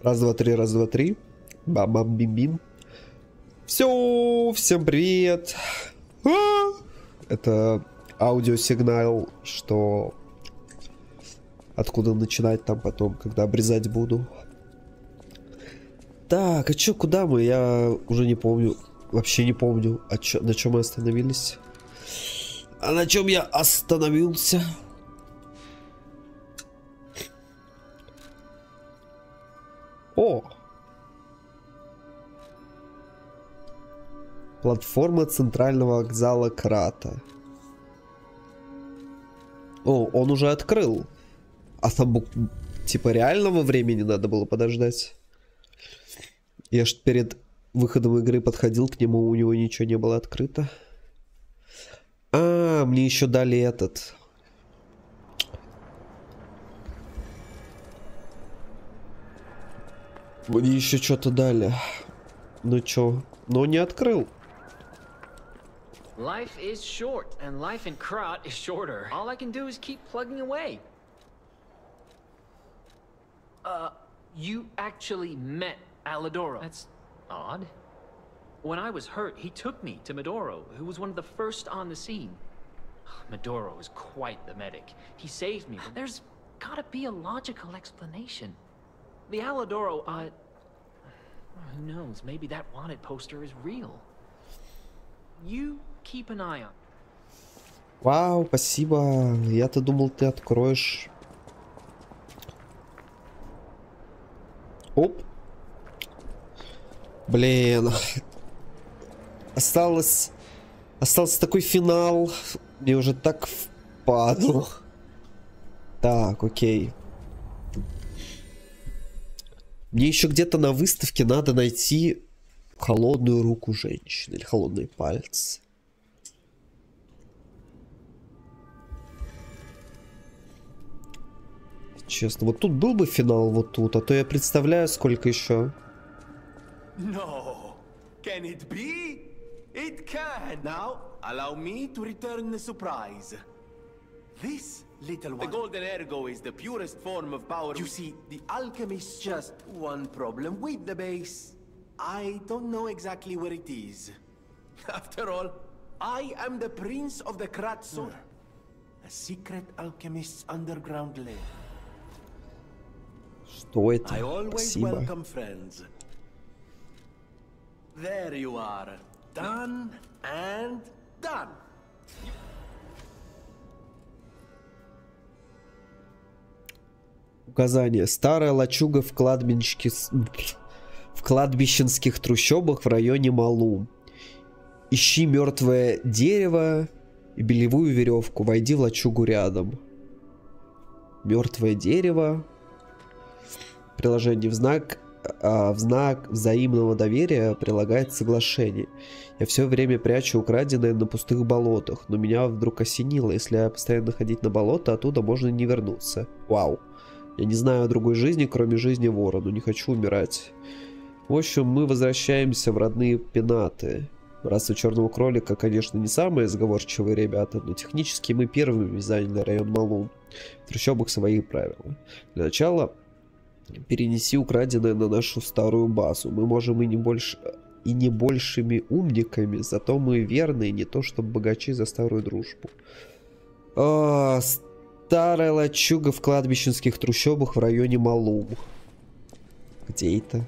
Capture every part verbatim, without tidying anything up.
Раз, два, три, раз, два, три. Бам-бам-бим-бим. Все, всем привет. А! Это аудиосигнал, что откуда начинать там потом, когда обрезать буду. Так, а чё, куда мы? Я уже не помню. Вообще не помню, а чё, на чем мы остановились. А на чем я остановился? О! Платформа центрального вокзала Крата. О, он уже открыл. А там типа реального времени надо было подождать. Я ж перед выходом игры подходил к нему, у него ничего не было открыто. А, мне еще дали этот. Мне еще что-то дали. Ну чё? Но не открыл. Life is short, and life in Krat is shorter. All I can do is keep plugging away. Uh, you actually met Alidoro. That's odd. When I was hurt, he took me to Medoro, who was one of the first on the scene. Medoro is quite the medic. He saved me, but there's gotta be a logical explanation. The Alidoro, uh... who knows, maybe that wanted poster is real. You keep an eye on. Вау, спасибо. Я-то думал, ты откроешь. Оп. Блин. Осталось... Остался такой финал. Мне уже так впадло. Так, окей. Мне еще где-то на выставке надо найти холодную руку женщины или холодные пальцы. Честно, вот тут был бы финал, вот тут, а то я представляю, сколько еще. No, can it be? It can. Now, allow me to return the surprise. This little one. The golden ergo is the purest form of power. You see, the alchemist just one problem with the base. I don't know exactly where it is. After all, I am the prince of the Kratso, a secret alchemist's underground lair. Что это? I always Спасибо. welcome friends. There you are. Done and done. Указание. Старая лачуга в кладбищенске... в кладбищенских трущобах в районе Малум. Ищи мертвое дерево и белевую веревку. Войди в лачугу рядом. Мертвое дерево. Приложение. В знак, а, в знак взаимного доверия прилагается соглашение. Я все время прячу украденное на пустых болотах, но меня вдруг осенило. Если я постоянно ходить на болото, оттуда можно не вернуться. Вау. Я не знаю о другой жизни, кроме жизни вора, но не хочу умирать. В общем, мы возвращаемся в родные пенаты. Раса черного кролика, конечно, не самые сговорчивые ребята, но технически мы первыми заняли район Малум. В трущобах свои правила. Для начала перенеси украденное на нашу старую базу. Мы можем и не больше... и не большими умниками, зато мы верные, не то чтобы богачи за старую дружбу. А, старая лачуга в кладбищенских трущобах в районе Малум. Где это?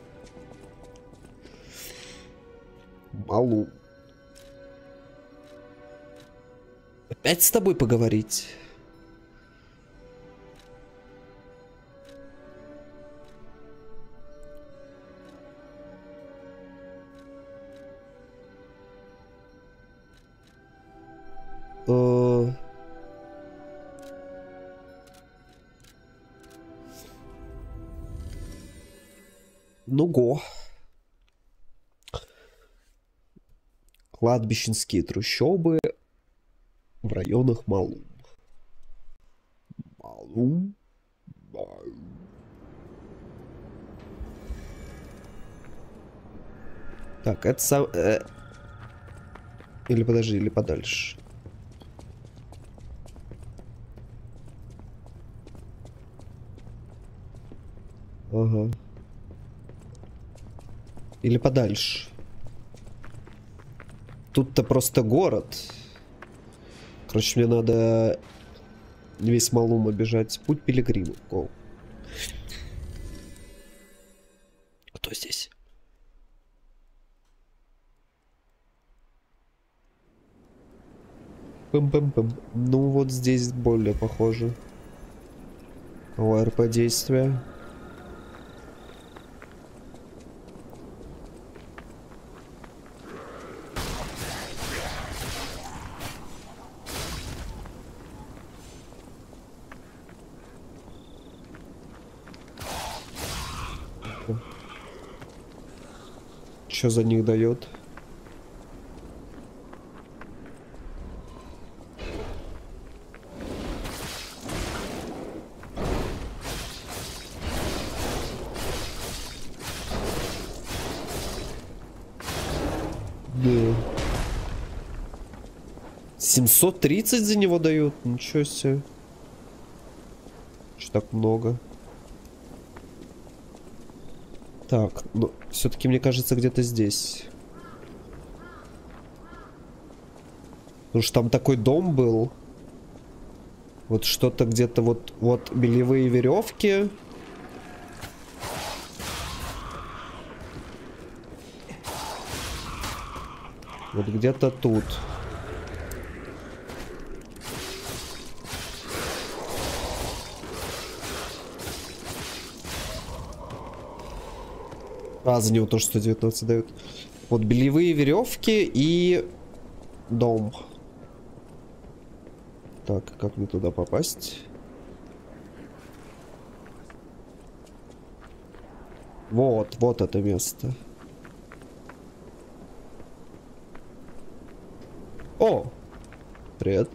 Малум. Опять с тобой поговорить? Ну го. Кладбищенские трущобы в районах Малум. Малум. Малум. Так, это сам... Э... Или подожди, или подальше. Ага. Или подальше? Тут-то просто город. Короче, мне надо весь Малум обижать. Путь пилигрима. Гоу. Кто здесь? Пым-пым-пым. Ну вот здесь более похоже. О, РП действия. Что за них дает? Да. семьсот тридцать за него дают? Ничего себе. Что так много? Так, ну, все-таки мне кажется, где-то здесь. Потому что там такой дом был. Вот что-то где-то вот, вот белевые веревки. Вот где-то тут. А, за него тоже сто девятнадцать дают. Вот белевые веревки и дом. Так, как мне туда попасть? Вот, вот это место. О! Привет.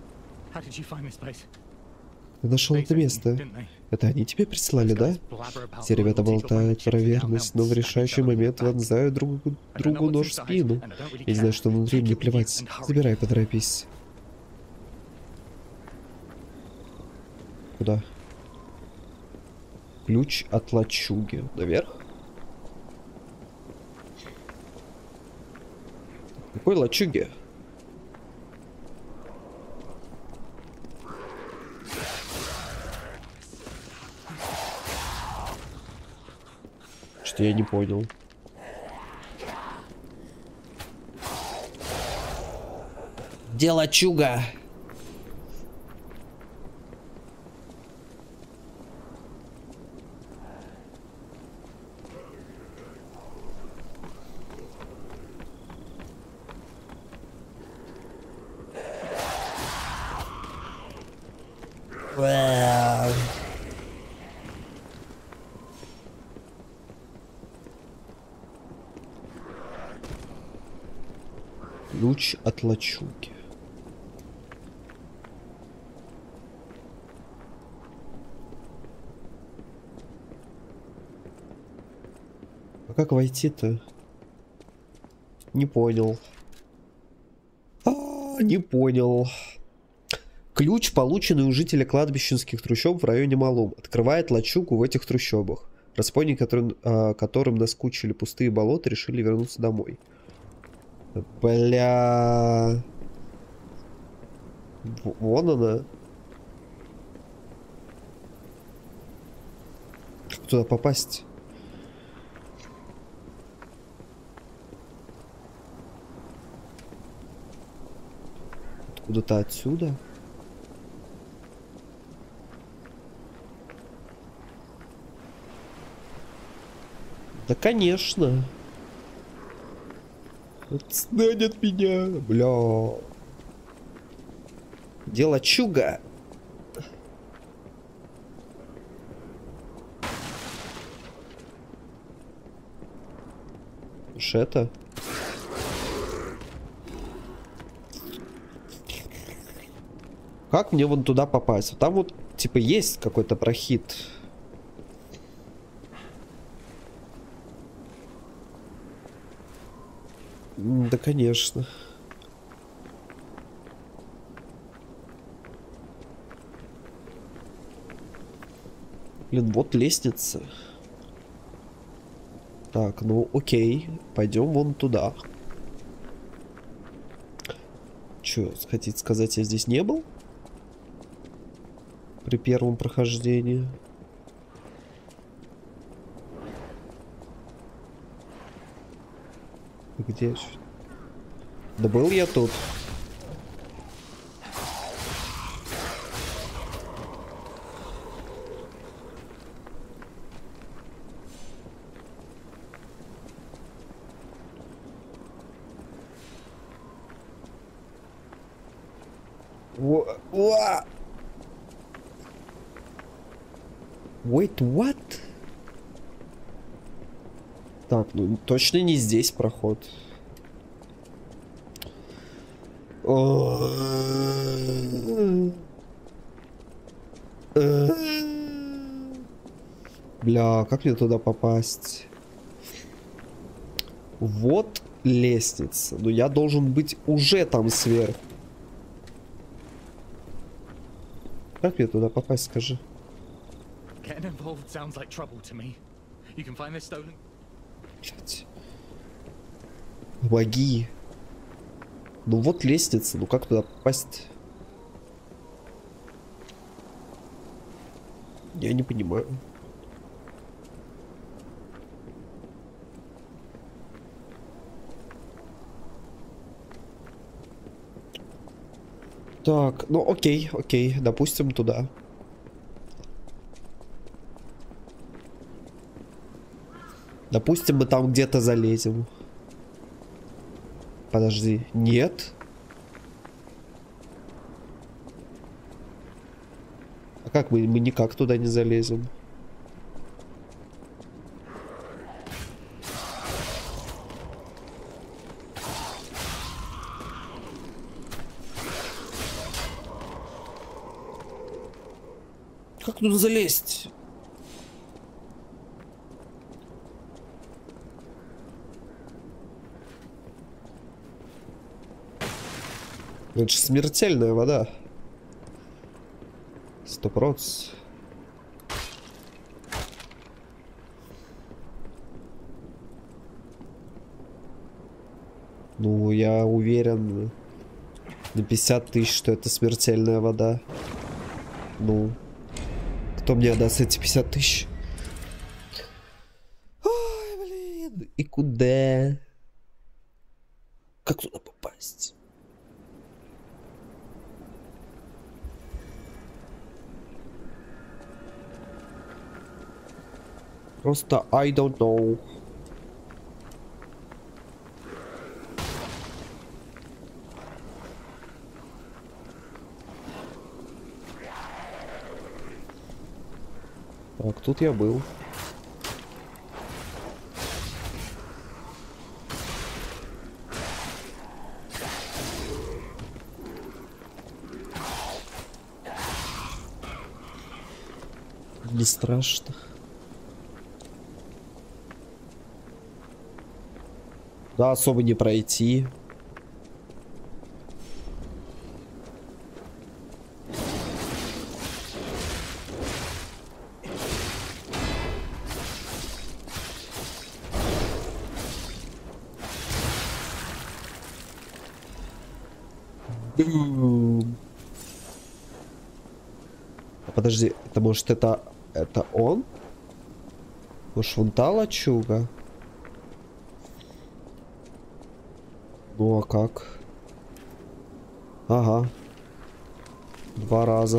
Ты нашел это место. Это они тебе прислали, да? Все ребята болтают про верность, но в решающий момент вонзают друг другу нож в спину. Я не знаю, что внутри, мне плевать. Забирай, поторопись. Куда? Ключ от лачуги. Наверх? Какой лачуги? Что я не понял. Где лачуга? Ключ от лачуги. А как войти-то? Не понял. А, не понял. Ключ, полученный у жителя кладбищенских трущоб в районе Малум, открывает лачугу в этих трущобах. Разбойники, которым, а, которым наскучили пустые болота, решили вернуться домой. Бля. Вон она. Как туда попасть? Откуда-то отсюда? Да, конечно. Отстань от меня, бля. Дело чуга. Уж это. Как мне вон туда попасть? Там вот, типа, есть какой-то прохід. Да, конечно. Блин, вот лестница. Так, ну окей. Пойдем вон туда. Че, хотите сказать, я здесь не был? При первом прохождении. Где? Да был я тут. Wait, what? Так, ну точно не здесь проход. Бля, как мне туда попасть? Вот лестница. Но я должен быть уже там сверху. Как мне туда попасть, скажи? Блять. Помоги. Ну вот лестница, ну как туда попасть? Я не понимаю. Так, ну окей, окей, допустим, туда. Допустим, мы там где-то залезем. Подожди, нет? А как мы, мы никак туда не залезем? Как туда залезть? Это же смертельная вода. Сто процентов. Ну, я уверен на пятьдесят тысяч, что это смертельная вода. Ну, кто мне отдаст эти пятьдесят тысяч? Ой, блин. И куда? Как туда попасть? Просто I don't know. Так, тут я был. Не страшно. Да, особо не пройти. А подожди, это может это это он? Может вон та лачуга? Ну а как? Ага. Два раза.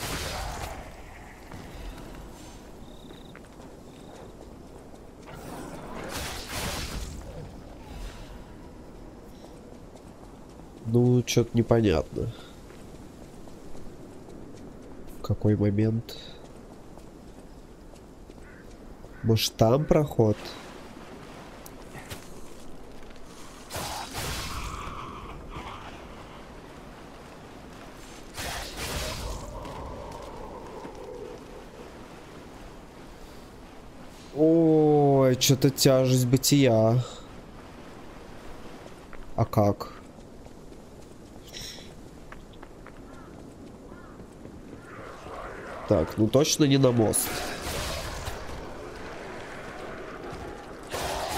Ну, что-то непонятно. В какой момент? Может, там проход? Ой, что-то тяжесть бытия. А как? Так, ну точно не на мост.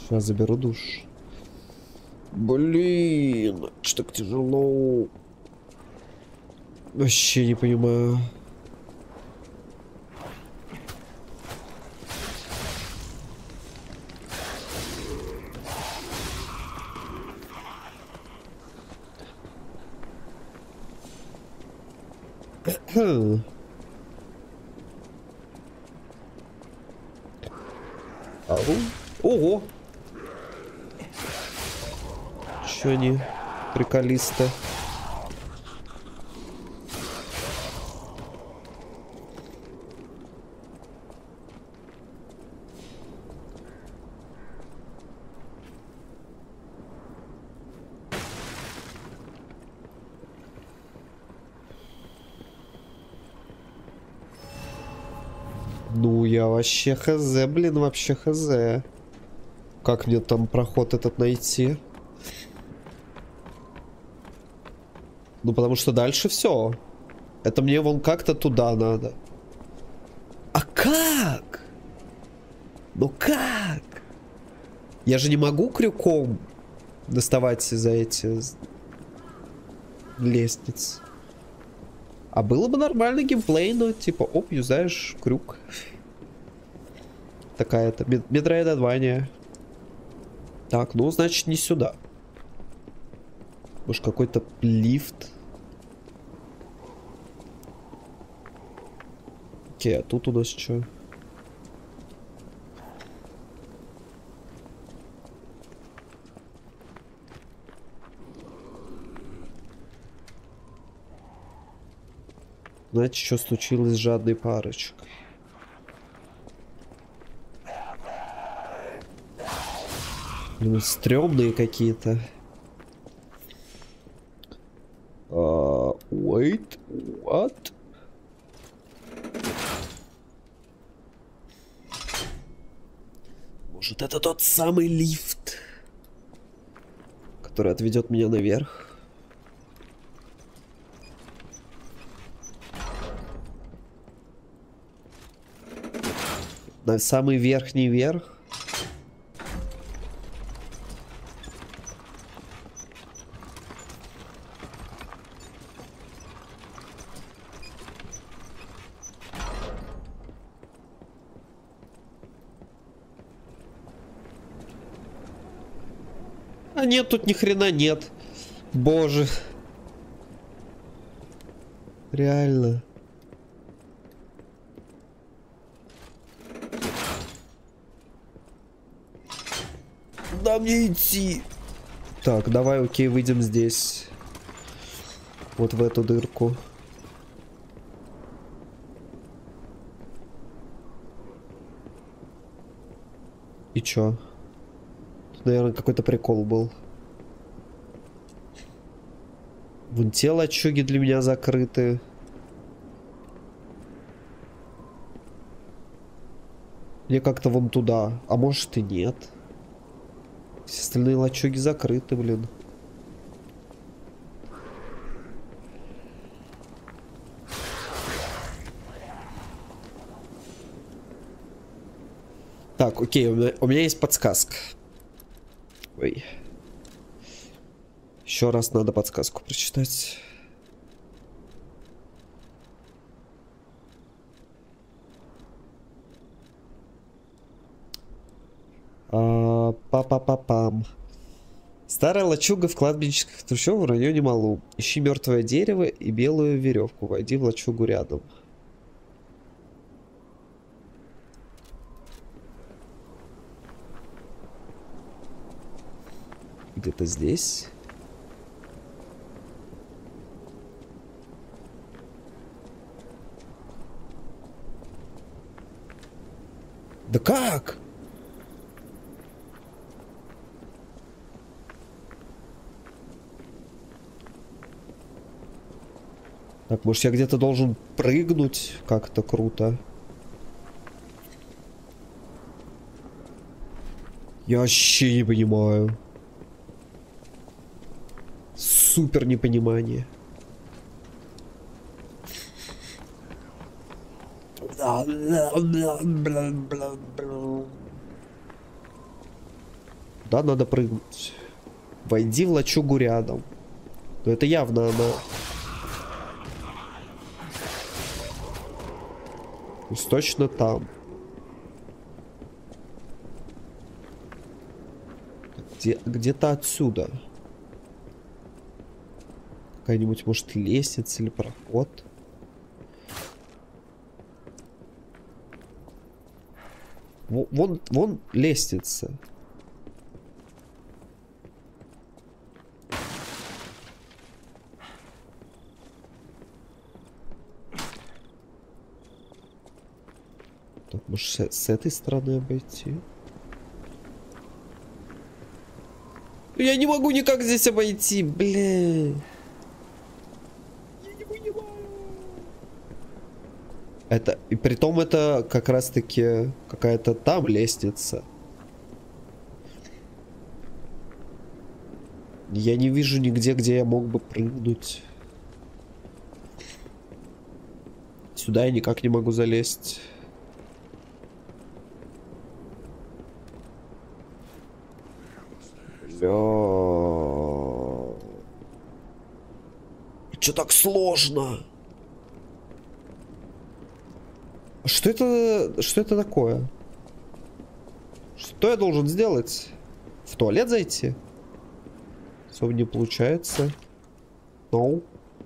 Сейчас заберу душ. Блин, что так тяжело. Вообще не понимаю. Хм. Ау. Ого! Чё они приколисты? Ну, я вообще хз, блин, вообще хз. Как мне там проход этот найти? Ну, потому что дальше все. Это мне вон как-то туда надо. А как? Ну как? Я же не могу крюком доставать за эти лестницы. А было бы нормальный геймплей, но типа, оп, юзаешь крюк. Такая-то метроидвания. Так, ну, значит, не сюда. Может, какой-то лифт. Окей, а тут у нас что? Знаете, что случилось с жадной парочкой? Блин, стрёмные какие-то. Uh, wait, what? Может, это тот самый лифт, который отведет меня наверх? На самый верхний верх? А нет, тут ни хрена нет. Боже. Реально. Куда мне идти? Так, давай, окей, выйдем здесь. Вот в эту дырку. И чё? Тут, наверное, какой-то прикол был. Вон те лачуги для меня закрыты. Мне как-то вон туда. А может и нет. Все остальные лачуги закрыты, блин. Так, окей, у меня, у меня есть подсказка. Ой. Еще раз надо подсказку прочитать. А, па-па-па-пам. Старая лачуга в кладбищенских трущобах в районе Малум. Ищи мертвое дерево и белую веревку. Войди в лачугу рядом. Где-то здесь. Да как? Так, может, я где-то должен прыгнуть как-то круто? Я вообще не понимаю. Супер непонимание. Куда надо прыгнуть? Войди в лачугу рядом. Но это явно она. То есть точно там. Где, где-то отсюда. Какая-нибудь, может, лестница или проход. Вон, вон лестница. Так, может, с, с этой стороны обойти? Я не могу никак здесь обойти, бля. Я не понимаю. Это, и притом это как раз-таки какая-то там лестница. Я не вижу нигде, где я мог бы прыгнуть. Сюда я никак не могу залезть. Бля. Чё так сложно? Что это, что это такое? Что я должен сделать? В туалет зайти? Особо не получается. No.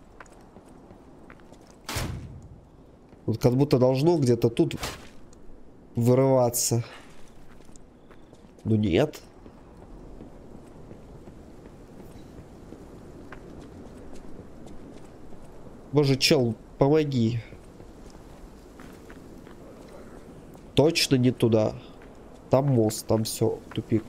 Вот как будто должно где-то тут вырываться. Ну нет. Боже, чел, помоги. Точно не туда. Там мост, там все, тупик.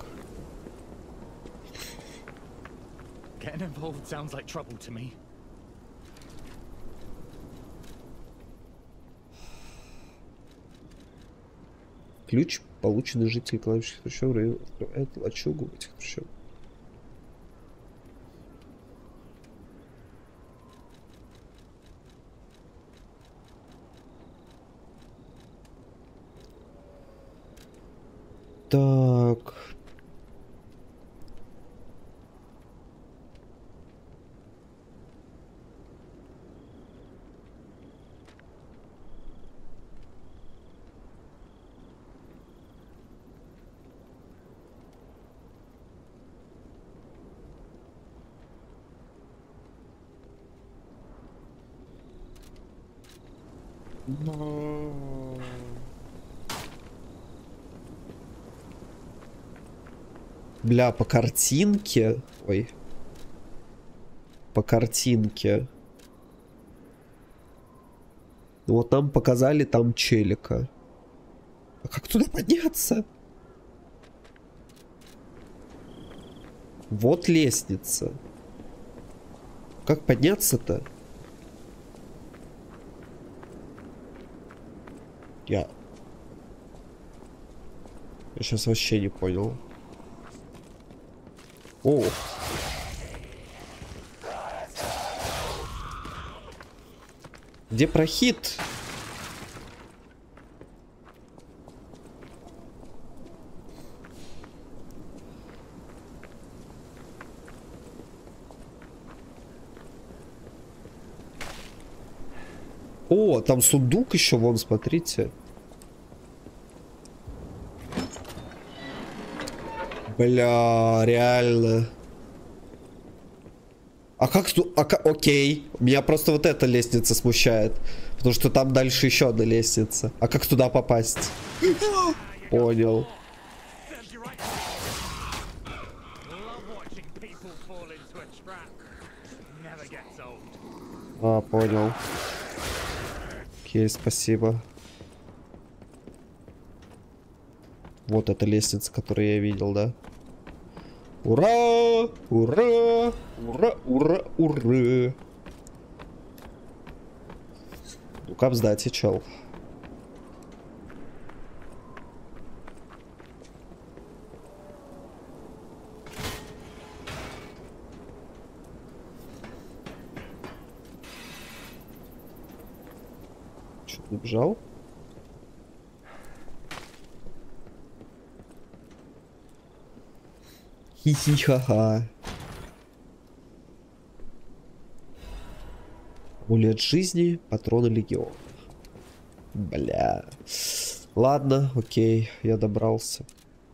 Ключ, полученный житель кладбища трущоб, открывает лачугу этих трущоб. Так. Бля, по картинке. Ой. По картинке. Ну вот нам показали там челика. А как туда подняться? Вот лестница. Как подняться-то? Я... Я сейчас вообще не понял. О! Где прохід? О, там сундук еще, вон, смотрите. Бля, реально. А как тут... А как... Окей. Меня просто вот эта лестница смущает. Потому что там дальше еще одна лестница. А как туда попасть? Понял. А, понял. Окей, спасибо. Вот эта лестница, которую я видел, да? Ура! Ура! Ура! Ура! Ура! Ну-ка, сдайте, чел. Чё, убежал? Хи-хи-ха-ха. Амулет жизни, патроны легиона. Бля. Ладно, окей, я добрался.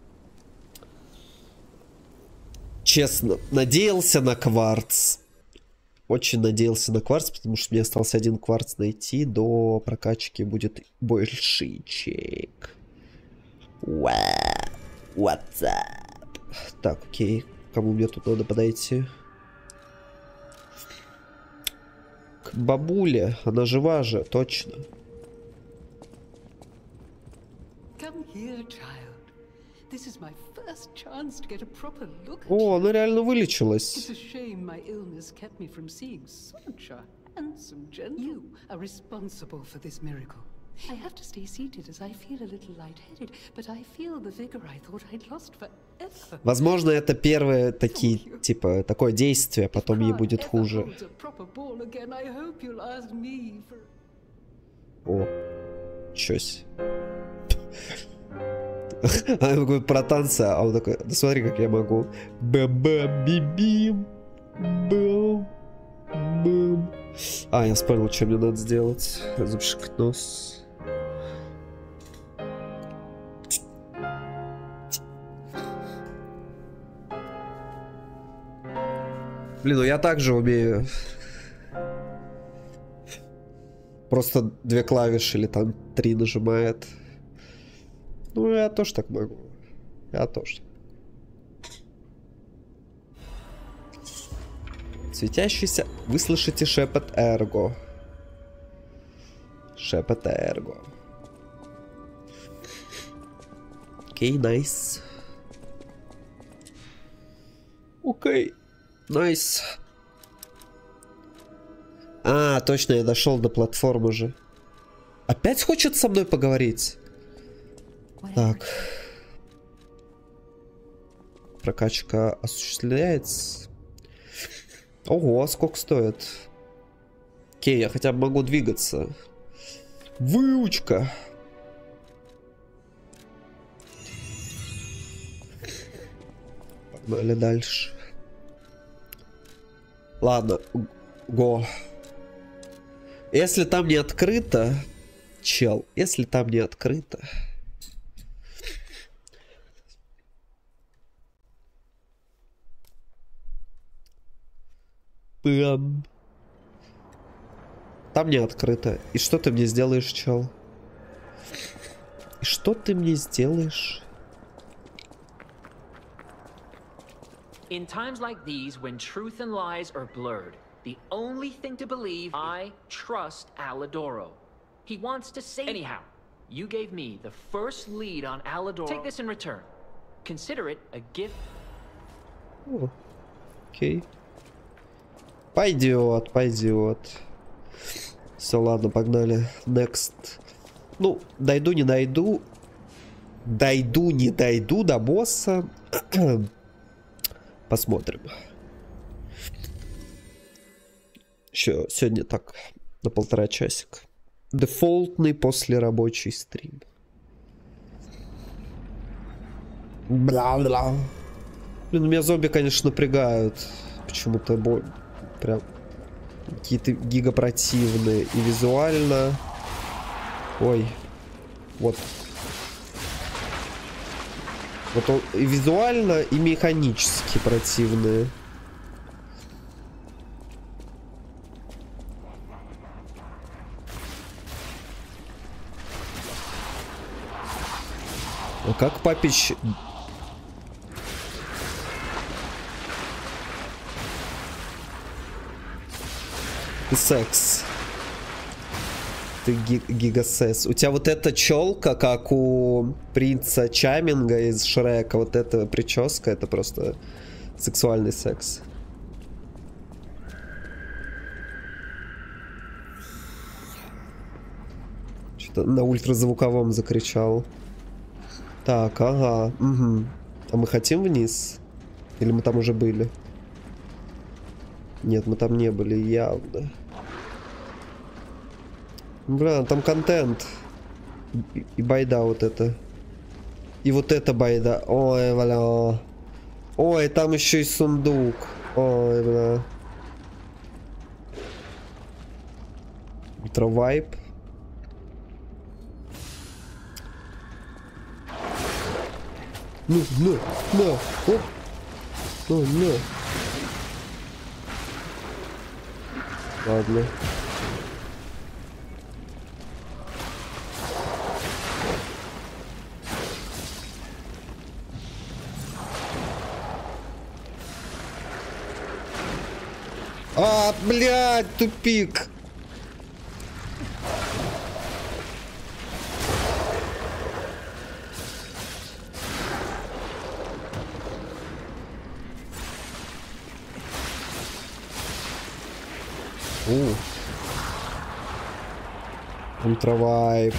Честно, надеялся на кварц. Очень надеялся на кварц, потому что мне остался один кварц найти. До прокачки будет больший чек. What's up? Так, окей. Кому мне тут надо подойти? К бабуле. Она жива же, точно. О, она реально вылечилась. I have to stay seated as I feel a little lightheaded, but I feel the vigor I thought I'd lost forever. Возможно, это первые такие, типа, такое действие, потом ей будет хуже. О, чёсь. А он говорит про танцы, а он такой, да смотри, как я могу. Бэм-бэм-би-бим. Бэм. Бэм. А, я вспомнил, что мне надо сделать. Запшикать нос. Блин, ну я также умею. Просто две клавиши или там три нажимает. Ну, я тоже так могу. Я тоже. Светящийся. Вы слышите шепот Эрго. Шепот Эрго. Окей, найс. Окей. Найс. А, точно, я дошел до платформы же. Опять хочет со мной поговорить? Так. Прокачка осуществляется. Ого, сколько стоит? Окей, я хотя бы могу двигаться. Выучка. Погнали дальше. Ладно, го. Если там не открыто, чел, если там не открыто. Пам. Там не открыто. И что ты мне сделаешь, чел? И что ты мне сделаешь? In times like these, when truth and lies are blurred, the only thing to believe, I trust Alidoro. He wants to save... Anyhow, you gave me the first lead on Alidoro. Take this in return. Consider it a gift. О, окей. Пойдет, пойдет. Все, ладно, погнали. Next. Ну, дойду, не дойду. Дойду, не дойду до босса. Посмотрим. Еще сегодня так, на полтора часика. Дефолтный послерабочий стрим. Бла-бла. Блин, меня зомби, конечно, напрягают. Почему-то бо... прям какие-то гигапротивные. И визуально... Ой. Вот. Вот он и визуально, и механически противные. А как папич... И секс. Ты ги гигасес. У тебя вот эта челка, как у принца Чаминга из Шрека, вот эта прическа, это просто сексуальный секс. Что-то на ультразвуковом закричал. Так, ага, угу. А мы хотим вниз? Или мы там уже были? Нет, мы там не были, явно. Бля, там контент. И, и байда вот это. И вот это байда. Ой, бля. Ой, там еще и сундук. Ой, бля. Ультравайп. Ну, на, на, оп. Ну, на. Ладно. А, блядь, тупик. У. Ультравайп.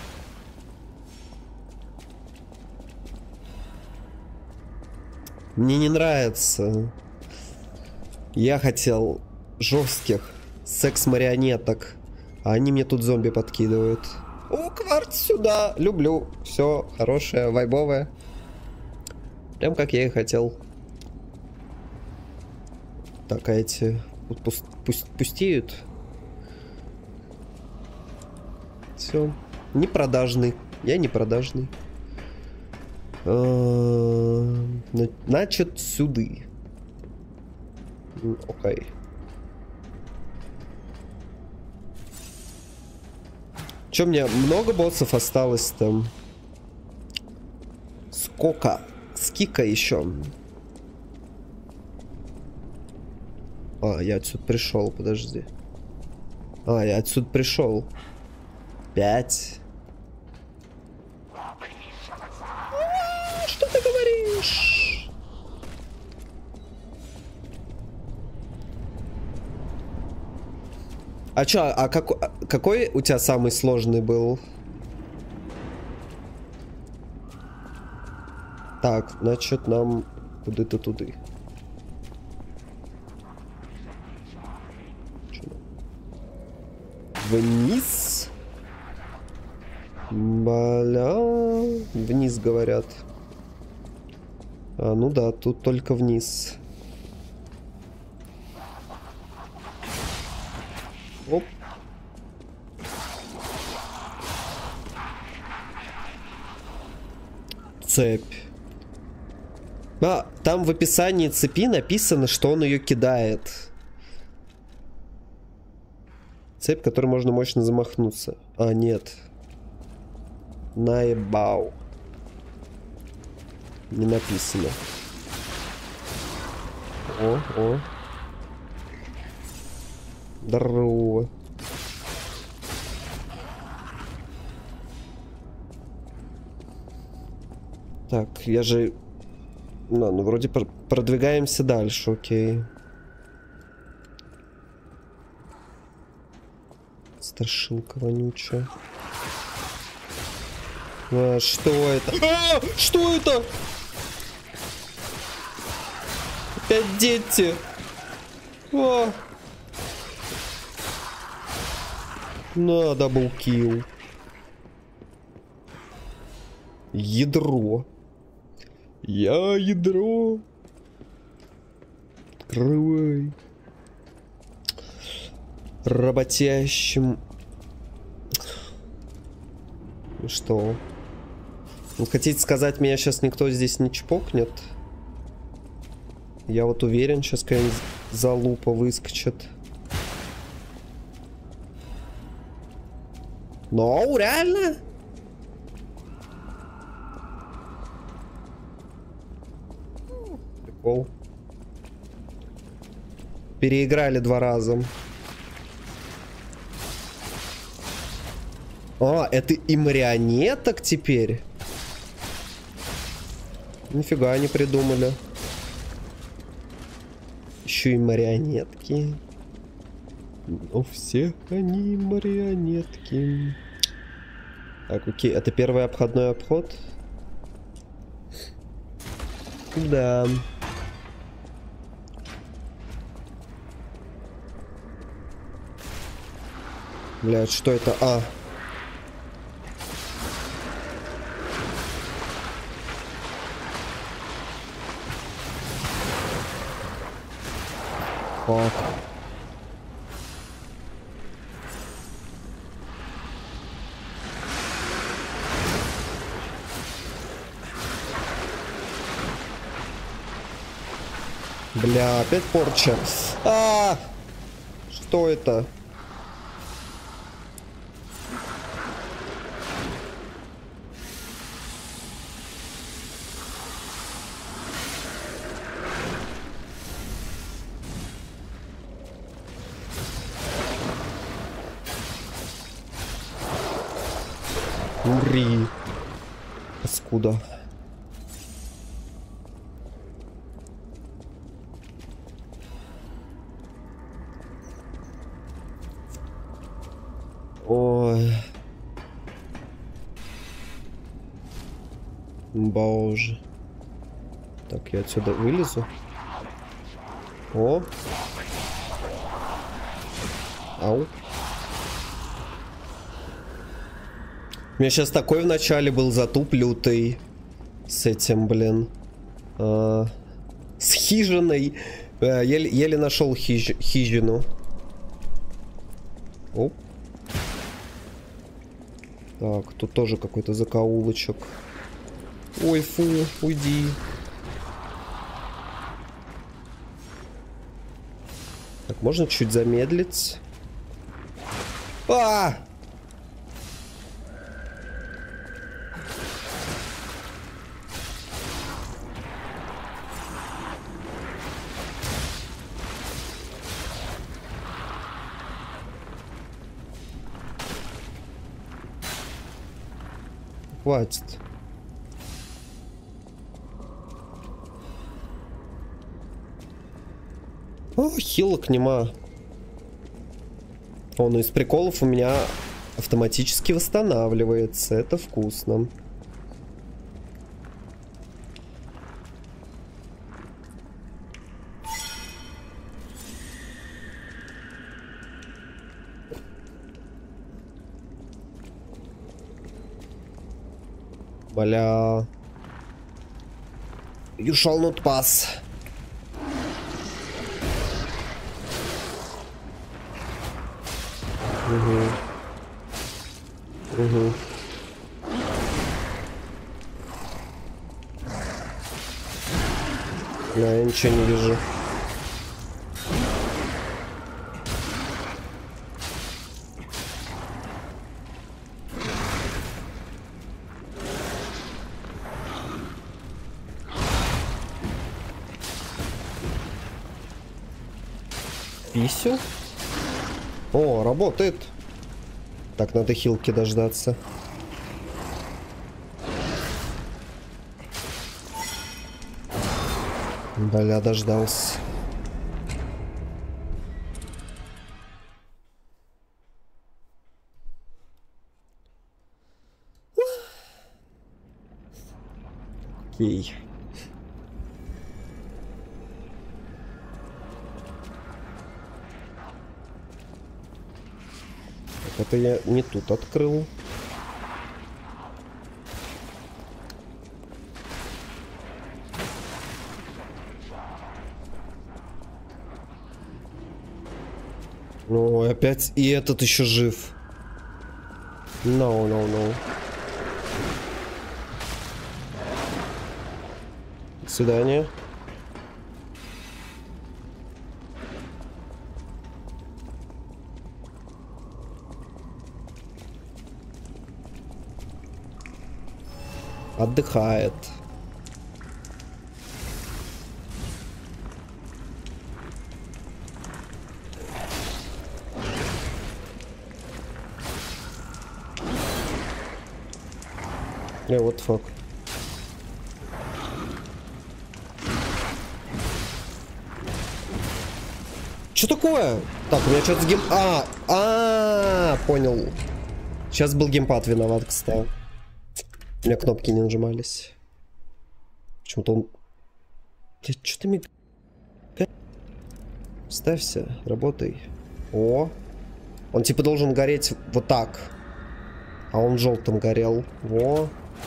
Мне не нравится. Я хотел жестких секс-марионеток, а они мне тут зомби подкидывают. О, кварц сюда! Люблю. Все хорошее, вайбовое. Прям как я и хотел. Так, а эти пусть, пусть пустеют. Все. Не продажный. Я не продажный. Значит, сюды. Окей. Че, мне много боссов осталось там? Сколько? Скика еще. А, я отсюда пришел, подожди. А, я отсюда пришел. Пять. Что ты говоришь? А чё, а какой, какой у тебя самый сложный был? Так, значит, нам куда-то туды. Вниз. Бля. Вниз, говорят. А, ну да, тут только вниз. Оп. Цепь. А, там в описании цепи написано, что он ее кидает. Цепь, которой можно мощно замахнуться. А, нет. Наебау. Не написано. О, о. Здорово. Так, я же... Ну, ну вроде пр продвигаемся дальше, окей. Страшилка вонючая. А, что это? А, что это? Опять дети. А. На, даблкил. Ядро. Я ядро. Открывай. Работящим. Что? Вы хотите сказать, меня сейчас никто здесь не чпокнет? Я вот уверен, сейчас какая-нибудь залупа выскочит. Но, реально? Прикол. Переиграли два раза. А, это и марионеток теперь? Нифига не придумали. Еще и марионетки. Но все они марионетки. Так, окей, это первый обходной обход. Да. Блядь, что это? А. Фак. Бля, опять порча. А, что это? Умри, паскуда. Ой. Боже. Так, я отсюда вылезу. О. Ау. У меня сейчас такой в начале был затуп лютый. С этим, блин. А, с хижиной. А, еле, еле нашел хиж, хижину. Оп. Так, тут тоже какой-то закоулочек. Ой, фу, уйди. Так, можно чуть замедлить. А! Хватит. О, хилок нема. О, ну из приколов у меня автоматически восстанавливается. Это вкусно. Бля. You shall not pass. Угу. Угу. Да, я ничего не вижу. Писю? О, работает. Так, надо хилки дождаться. Бля, дождался. Окей. Это я не тут открыл. Ну, опять и этот еще жив. No, no, no. До свидания. Отдыхает. Э, вот фак. Что такое? Так, у меня что-то с гейм... А, а, понял. Сейчас был геймпад виноват, кстати. У меня кнопки не нажимались. Почему-то он... Что ты миг... Ставься, работай. О! Он типа должен гореть вот так. А он желтым горел. Во.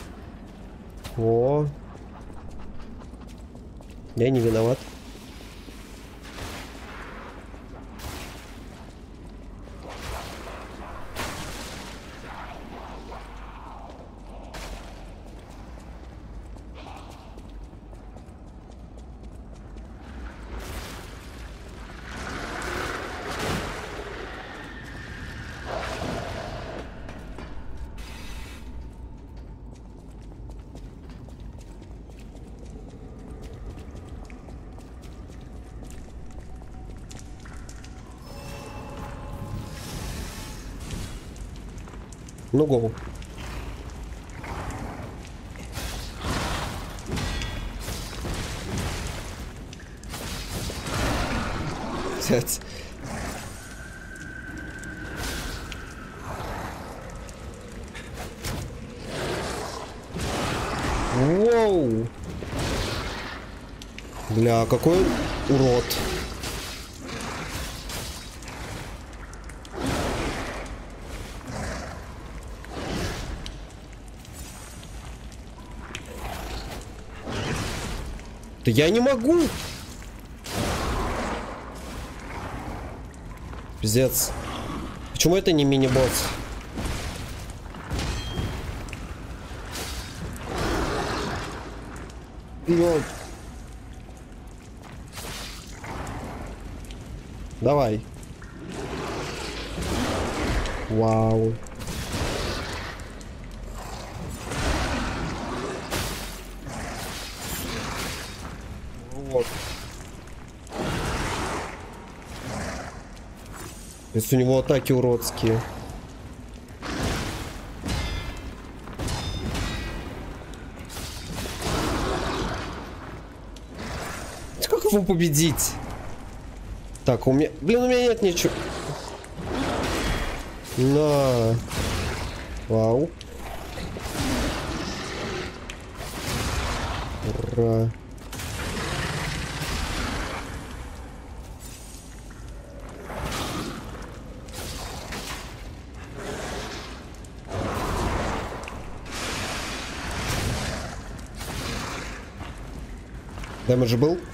Во. Я не виноват. Ну, гоу. Сядь. Воу. Бля, какой урод. Да я не могу. Пиздец. Почему это не мини-босс? Ну. Давай. Вау. Вот. То есть у него атаки уродские. Как его победить? Так, у меня... Блин, у меня нет ничего. На. Вау. Ура. Дэмэдж был?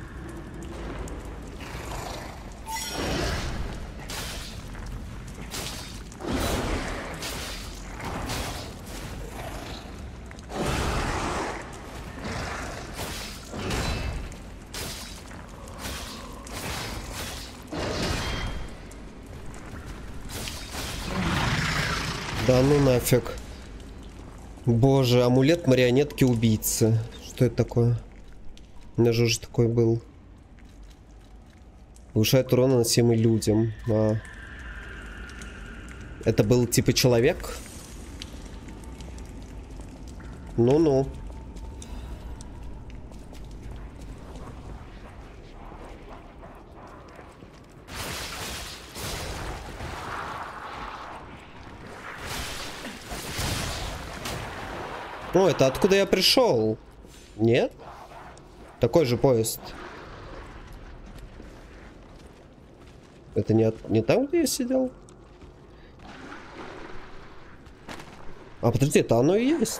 Да ну нафиг. Боже, амулет марионетки убийцы. Что это такое? У меня же уже такой был. Повышает урон, наносимый людям. А. Это был типа человек? Ну-ну. Ну, это откуда я пришел? Нет? Такой же поезд. Это не, от... не там, где я сидел? А, подожди, это оно и есть.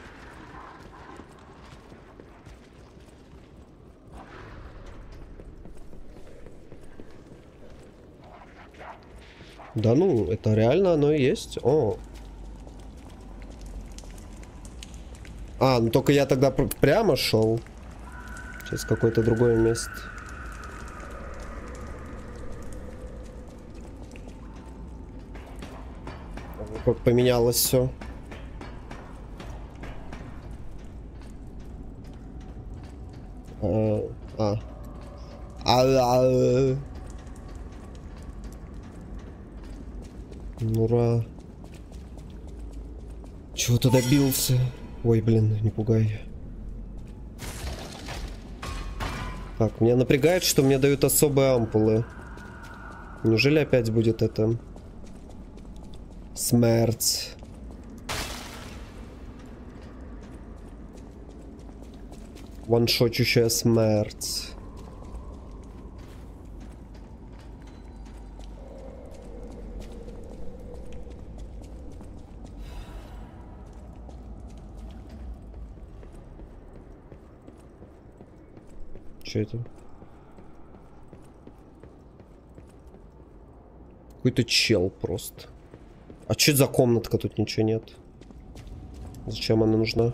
Да ну, это реально оно и есть. О. А, ну только я тогда прямо шел. Сейчас какое-то другое место. Как поменялось все. А. А. А. А. Ура. Чего ты добился? Ой, блин, не пугай. Так, меня напрягает, что мне дают особые ампулы. Неужели опять будет это? Смерть. Ваншотчущая смерть. Что это? Какой-то чел просто. А что это за комнатка? Тут ничего нет. Зачем она нужна?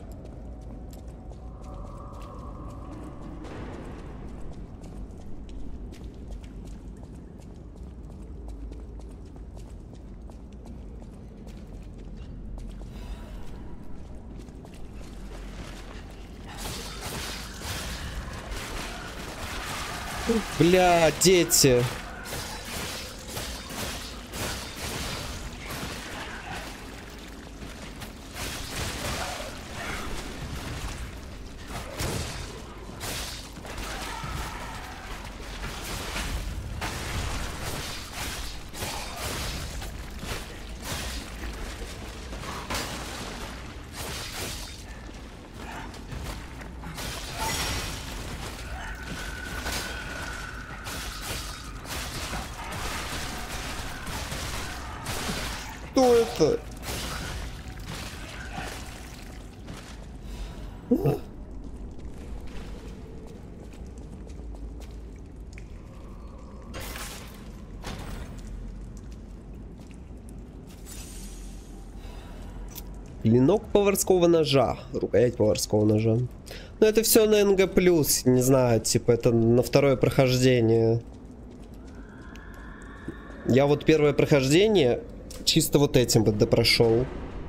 Бля, дети. Что это? Клинок поварского ножа. Рукоять поварского ножа. Ну это все на эн гэ плюс. Не знаю, типа это на второе прохождение. Я вот первое прохождение чисто вот этим бы допрошел.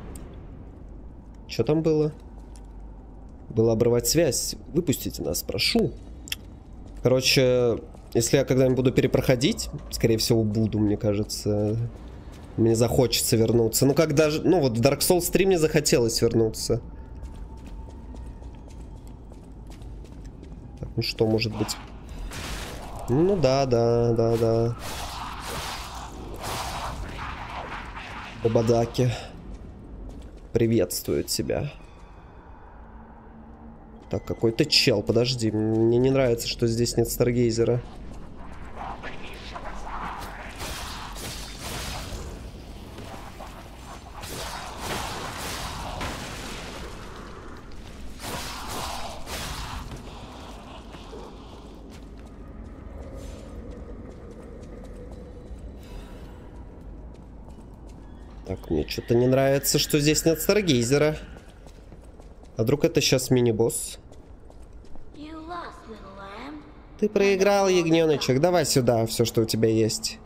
Что там было? Было обрывать связь. Выпустите нас, прошу. Короче, если я когда-нибудь буду перепроходить, скорее всего буду, мне кажется, мне захочется вернуться. Ну когда же, ну вот в Dark Souls три мне захотелось вернуться. Так, ну что может быть? Ну да, да, да, да. Бабадаки. Приветствую тебя. Так, какой-то чел, подожди. Мне не нравится, что здесь нет Старгейзера. Так, мне что-то не нравится, что здесь нет Старгейзера. А вдруг это сейчас мини-босс? Ты проиграл, ягненочек. Давай сюда все, что у тебя есть.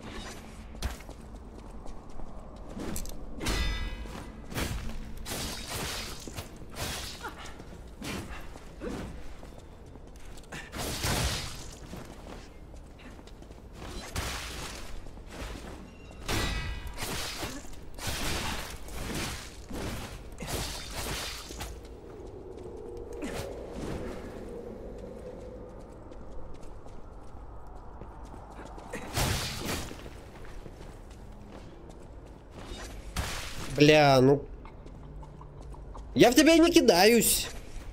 Бля, ну... Я в тебя не кидаюсь.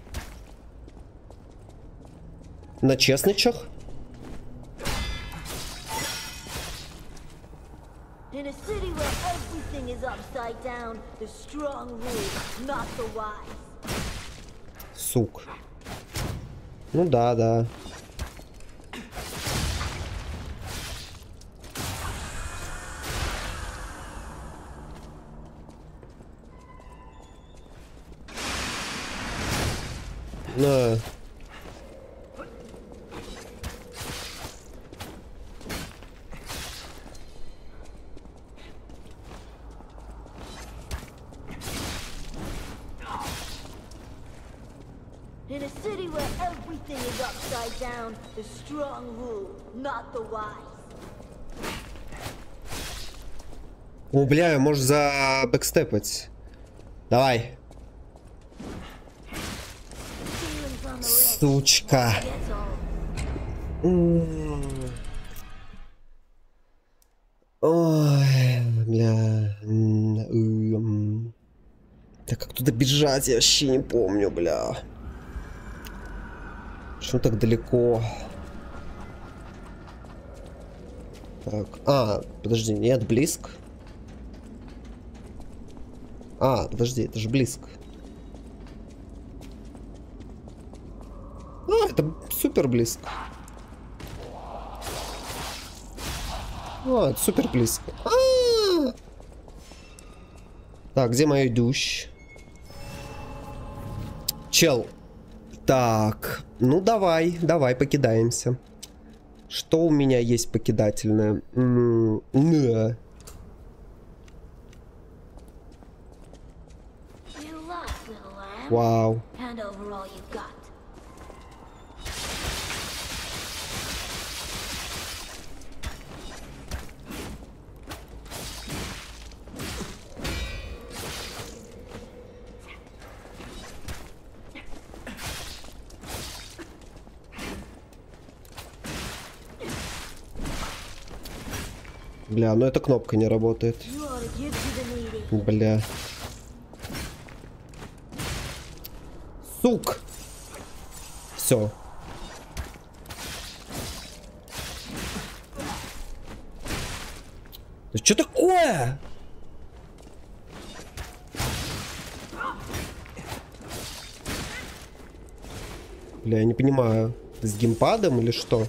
На честнычах. Сук. Ну да, да. На. In a city where everything is upside down, the strong rule, not the wise. О, бля, можешь забэкстепать. Давай. Сучка. Ой, бля. Так как туда бежать, я вообще не помню, бля. Почему так далеко? Так, а, подожди, нет, близко. А, подожди, это же близко. А, это супер близко. А, это супер близко. А-а-а! Так, где моя дущ? Чел. Так, ну давай, давай покидаемся. Что у меня есть покидательное? М-м-м. Вау. Бля, ну эта кнопка не работает. Бля. Сук. Все. Да что такое? Бля, я не понимаю. С геймпадом или что?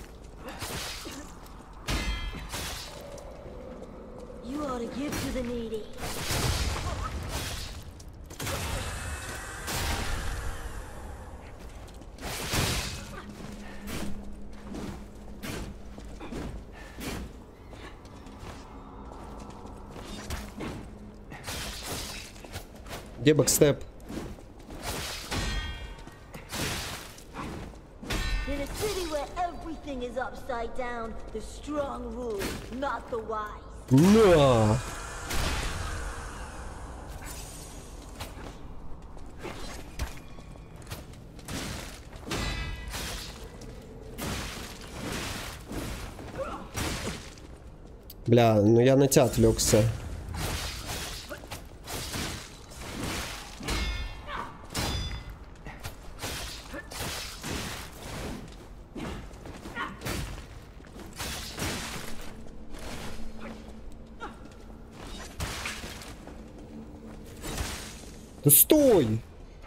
Где бэкстеп? In a city where everything is upside down, the strong rule, not the wise. No. Бля, ну я на тебя отвлекся. Да стой!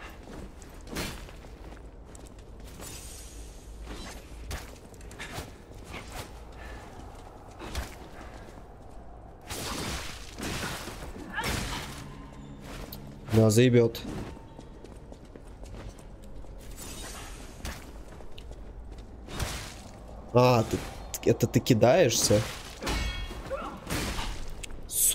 Да, заебет. А, ты, это ты кидаешься? Сука.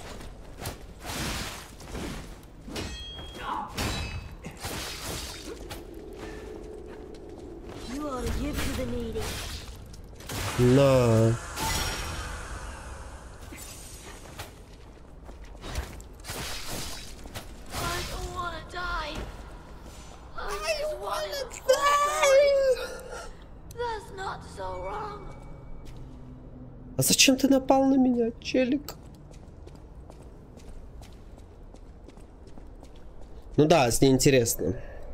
На. А зачем ты напал на меня, челик? Ну да, с ней интересно.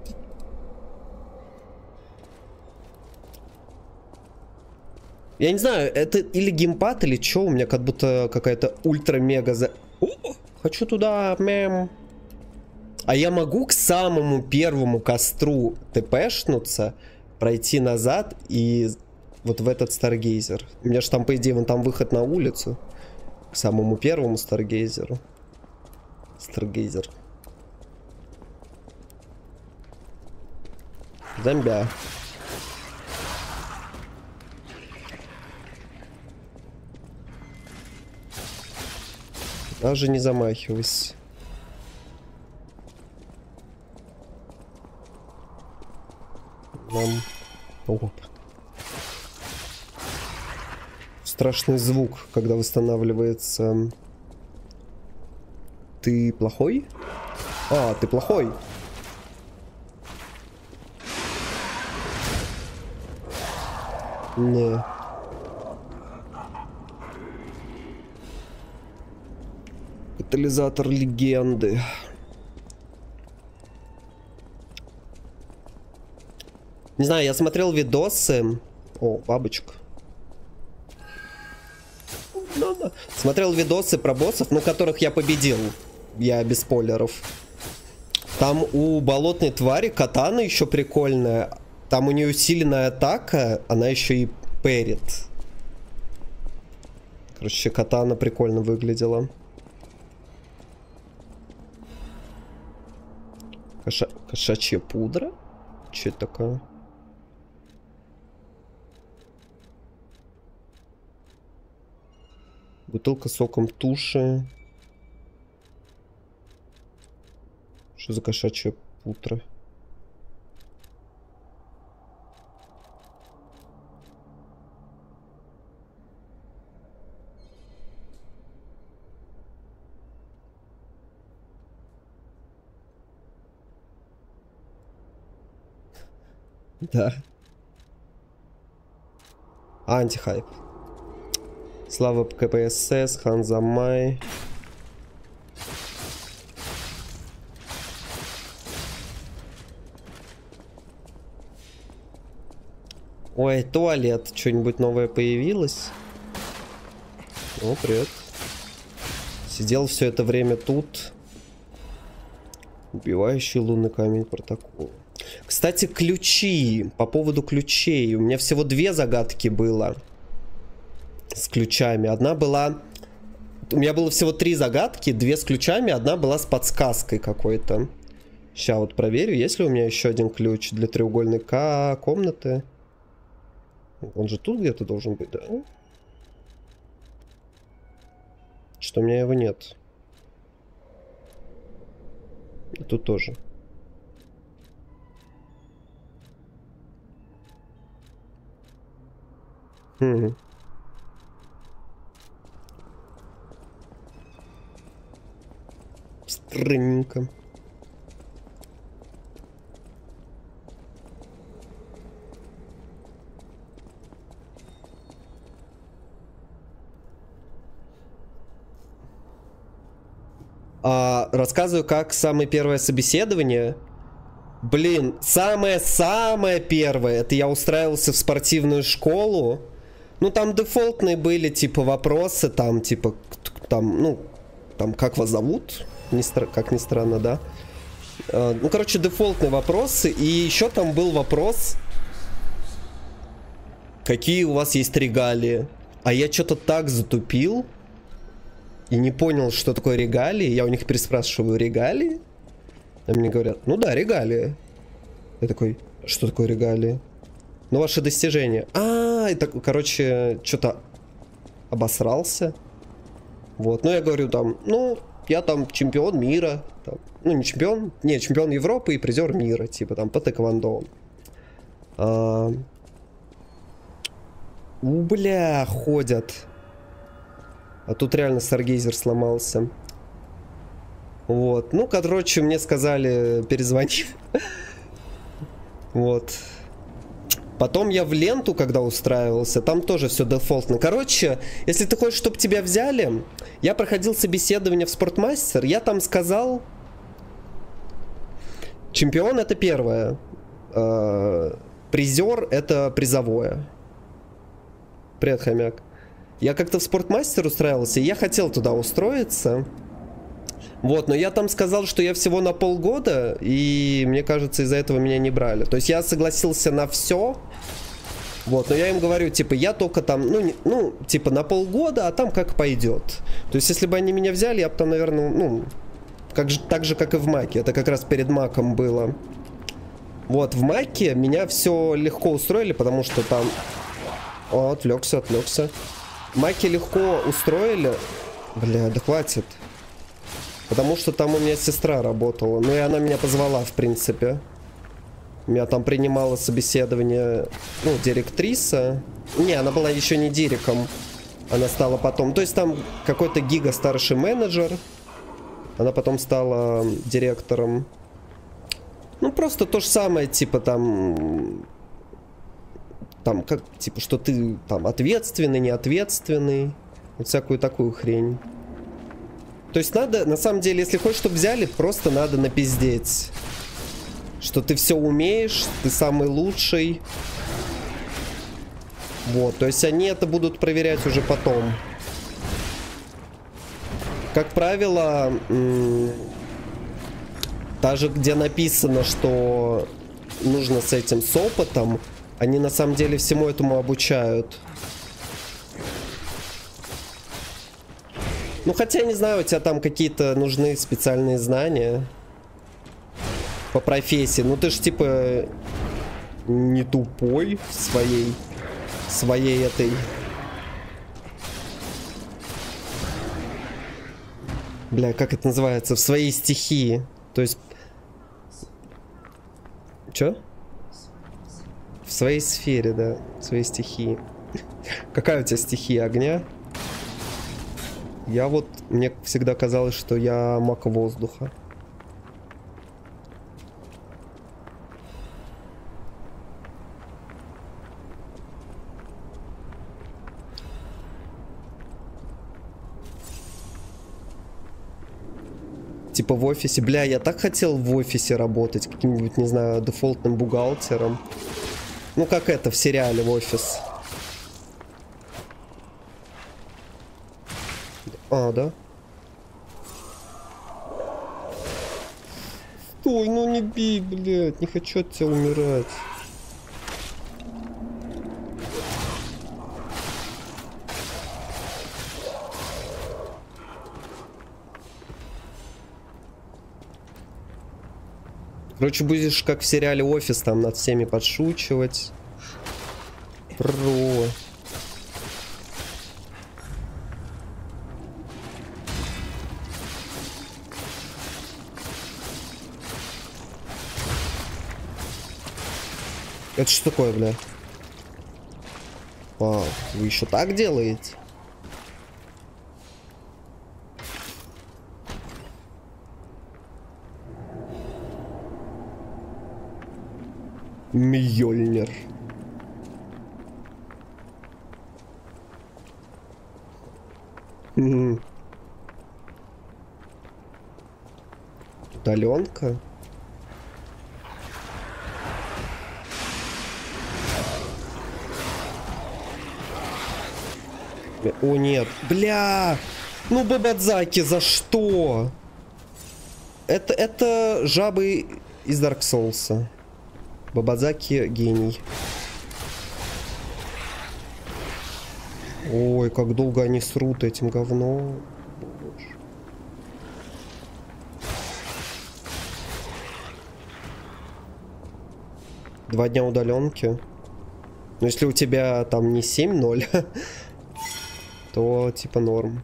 Я не знаю, это или геймпад, или что, у меня как будто какая-то ультра-мега за... О, хочу туда, мэм. А я могу к самому первому костру тпшнуться, пройти назад и вот в этот Старгейзер. У меня же там, по идее, вон там выход на улицу. К самому первому Старгейзеру. Старгейзер. Зомбя. Даже не замахивайся. Нам... Оп. Страшный звук, когда восстанавливается. Ты плохой? А, ты плохой. Не. Катализатор легенды. Не знаю, я смотрел видосы. О, бабочка. Надо. Смотрел видосы про боссов, ну, которых я победил. Я без спойлеров. Там у болотной твари катана еще прикольная. Там у нее усиленная атака, она еще и перит. Короче, катана прикольно выглядела. Коша... Кошачья пудра? Че это такое? Бутылка с соком туши. Что за кошачья пудра? Да. Антихайп. Слава КПСС, Ханзамай. Ой, туалет. Что-нибудь новое появилось? О, привет. Сидел все это время тут. Убивающий лунный камень протокол. Кстати, ключи. По поводу ключей. У меня всего две загадки было. С ключами. Одна была... У меня было всего три загадки. Две с ключами. Одна была с подсказкой какой-то. Сейчас вот проверю, есть ли у меня еще один ключ для треугольной К комнаты. Он же тут где-то должен быть, да? Что у меня его нет. И тут тоже. Угу. Странненько. А, рассказываю, как самое первое собеседование. Блин, самое-самое первое. Это я устраивался в спортивную школу. Ну, там дефолтные были, типа, вопросы. Там, типа, там, ну, там, как вас зовут? Не стра... Как ни странно, да? А, ну, короче, дефолтные вопросы. И еще там был вопрос. Какие у вас есть регалии? А я что-то так затупил. И не понял, что такое регалии. Я у них переспрашиваю, регалии? А мне говорят, ну да, регалии. Я такой, что такое регалии? Ну, ваши достижения. А, это, короче, что-то обосрался. Вот, ну я говорю там, ну, я там чемпион мира. Там, ну, не чемпион, не, чемпион Европы и призер мира, типа там по тэквондо. А... У, бля, ходят. А тут реально Старгейзер сломался. Вот. Ну, короче, мне сказали перезвонить. Вот. Потом я в ленту, когда устраивался, там тоже все дефолтно. Короче, если ты хочешь, чтобы тебя взяли, я проходил собеседование в Спортмастер, я там сказал... Чемпион — это первое. Призер — это призовое. Привет, хомяк. Я как-то в Спортмастер устраивался, и я хотел туда устроиться. Вот, но я там сказал, что я всего на полгода, и мне кажется, из-за этого меня не брали. То есть я согласился на все. Вот, но я им говорю, типа, я только там, ну, не, ну, типа, на полгода, а там как пойдет. То есть, если бы они меня взяли, я бы там, наверное, ну, как же, так же, как и в Маке. Это как раз перед Маком было. Вот, в Маке меня все легко устроили, потому что там... О, отвлекся, отвлекся. Маки легко устроили. Бля, да хватит. Потому что там у меня сестра работала. Ну и она меня позвала, в принципе. Меня там принимала собеседование, ну, директриса. Не, она была еще не диреком. Она стала потом. То есть там какой-то гига старший менеджер. Она потом стала директором. Ну, просто то же самое, типа там... Там, как, типа, что ты там ответственный, неответственный. Вот всякую такую хрень. То есть надо, на самом деле, если хочешь, чтобы взяли, просто надо напиздеть. Что ты все умеешь, ты самый лучший. Вот, то есть они это будут проверять уже потом. Как правило, даже где написано, что нужно с этим, с опытом, они на самом деле всему этому обучают. Ну, хотя, я не знаю, у тебя там какие-то нужны специальные знания по профессии. Ну, ты ж, типа, не тупой в своей, своей этой... Бля, как это называется? В своей стихии. То есть... Чё? В своей сфере, да. В своей стихии. Какая у тебя стихия? Огня? Я вот... Мне всегда казалось, что я маг воздуха. Типа в офисе. Бля, я так хотел в офисе работать. Каким-нибудь, не знаю, дефолтным бухгалтером. Ну, как это в сериале в офис. А, да? стой, ну не бей, блядь. Не хочу от тебя умирать. Короче, будешь как в сериале «Офис», там над всеми подшучивать. Про. Это что такое, бля? Вау, вы еще так делаете? Мьёльнир. Угу. Удаленка. О нет, бля! Ну Бабадзаки, за что? Это, это жабы из Dark Souls. Бабадзаки гений. Ой, как долго они срут этим говном. Боже. Два дня удаленки. Но если у тебя там не семь ноль, то типа норм.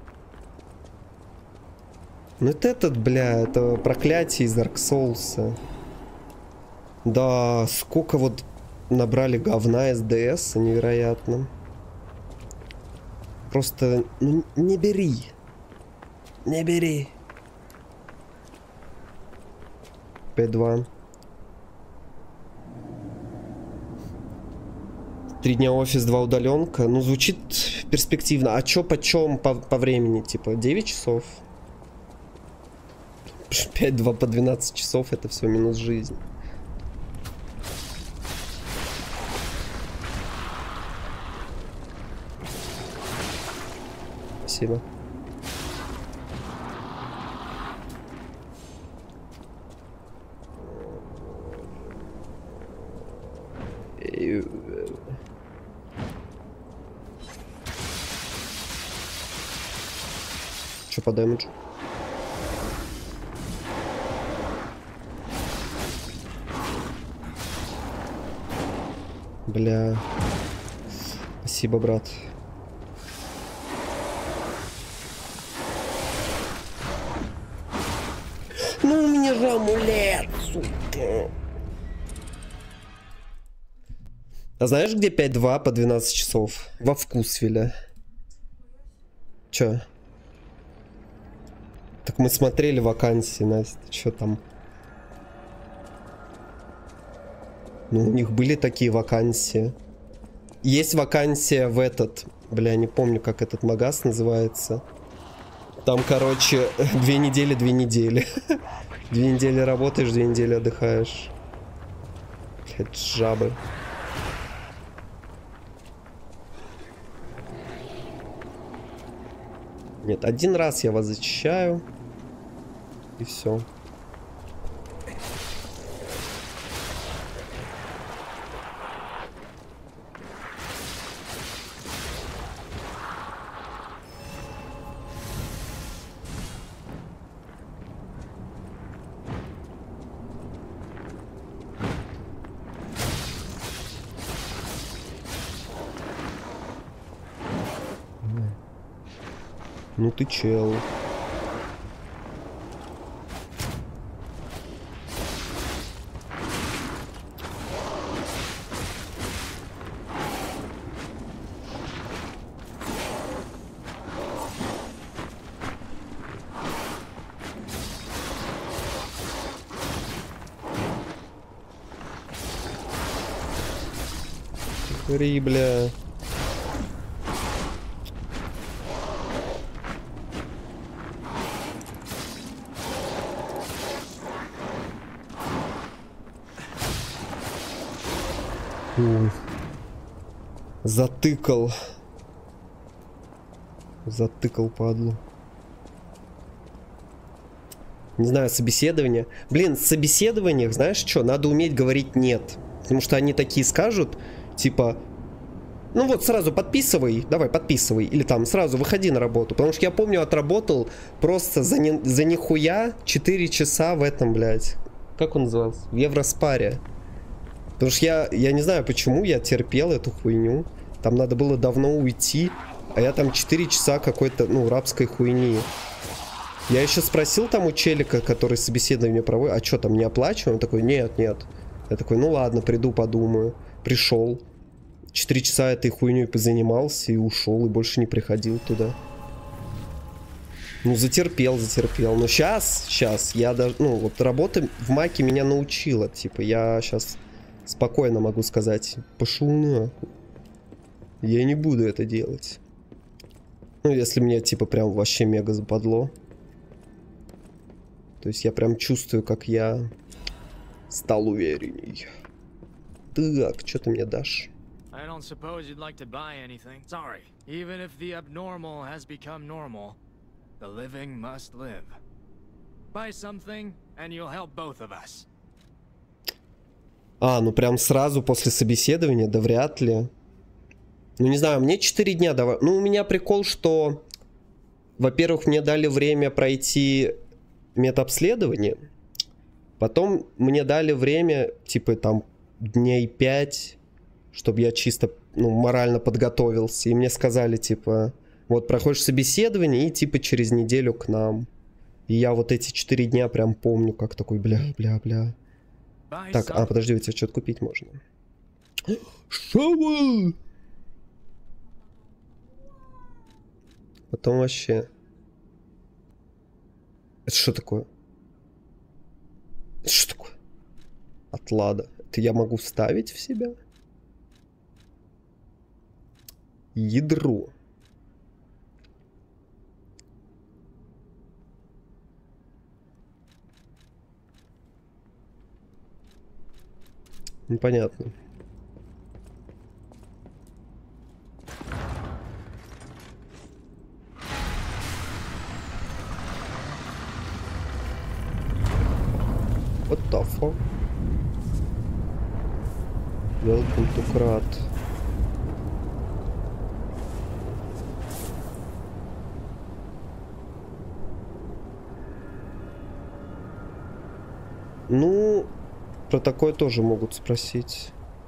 Ну это этот, бля, это проклятие из Dark Souls. Да, сколько вот набрали говна эс ди эс, невероятно. Просто, ну, не бери. Не бери. пять два. Три дня офис, два удаленка. Ну, звучит перспективно. А чё почем по, по времени? Типа девять часов? пять два по двенадцать часов, это все минус жизнь. Спасибо. Что по дэмэджу? Бля. Спасибо, брат. Ну, у меня же амулет, сука. А знаешь, где пять два по двенадцать часов? Во Вкусвилле. Чё? Так мы смотрели вакансии, Настя. Чё там? Ну, у них были такие вакансии. Есть вакансия в этот... Бля, не помню, как этот магаз называется. Там, короче, две недели, две недели. Две недели работаешь, две недели отдыхаешь. Блядь, жабы. Нет, один раз я вас зачищаю. И все. Ну ты чел. Гори, бля. Затыкал. Затыкал, падлу. Не знаю, собеседование. Блин, в собеседованиях, знаешь что, надо уметь говорить нет. Потому что они такие скажут, типа, ну вот сразу подписывай, давай подписывай. Или там сразу выходи на работу. Потому что я помню, отработал просто за, не, за нихуя четыре часа в этом, блядь. Как он назывался? В Евроспаре. Потому что я, я не знаю, почему я терпел эту хуйню. Там надо было давно уйти. А я там четыре часа какой-то, ну, рабской хуйни. Я еще спросил там у челика, который собеседование проводит, а что там, не оплачиваем? Он такой, нет, нет. Я такой, ну ладно, приду, подумаю. Пришел. Четыре часа этой хуйней позанимался и ушел, и больше не приходил туда. Ну, затерпел, затерпел. Но сейчас, сейчас, я даже, ну, вот работа в Маке меня научила. Типа, я сейчас спокойно могу сказать, пошел нахуй. Я не буду это делать. Ну, если мне, типа, прям вообще мега западло. То есть я прям чувствую, как я стал уверенней. Так, что ты мне дашь? I don't suppose you'd like to buy anything. Sorry. Even if the abnormal has become normal, the living must live. Buy something, and you'll help both of us. А, ну прям сразу после собеседования? Да вряд ли. Ну не знаю, мне четыре дня давай. Ну у меня прикол, что, во-первых, мне дали время пройти медобследование. Потом мне дали время, типа там дней пять, чтобы я чисто, ну, морально подготовился. И мне сказали, типа, вот проходишь собеседование и типа через неделю к нам. И я вот эти четыре дня прям помню, как такой, бля, бля, бля. Так, а, подожди, у тебя что-то купить можно. Шоу! Потом вообще... Это что такое? Это что такое? Отлада. Это я могу вставить в себя? Ядро. Непонятно. What the fuck? Welcome to Krat. Ну, про такое тоже могут спросить.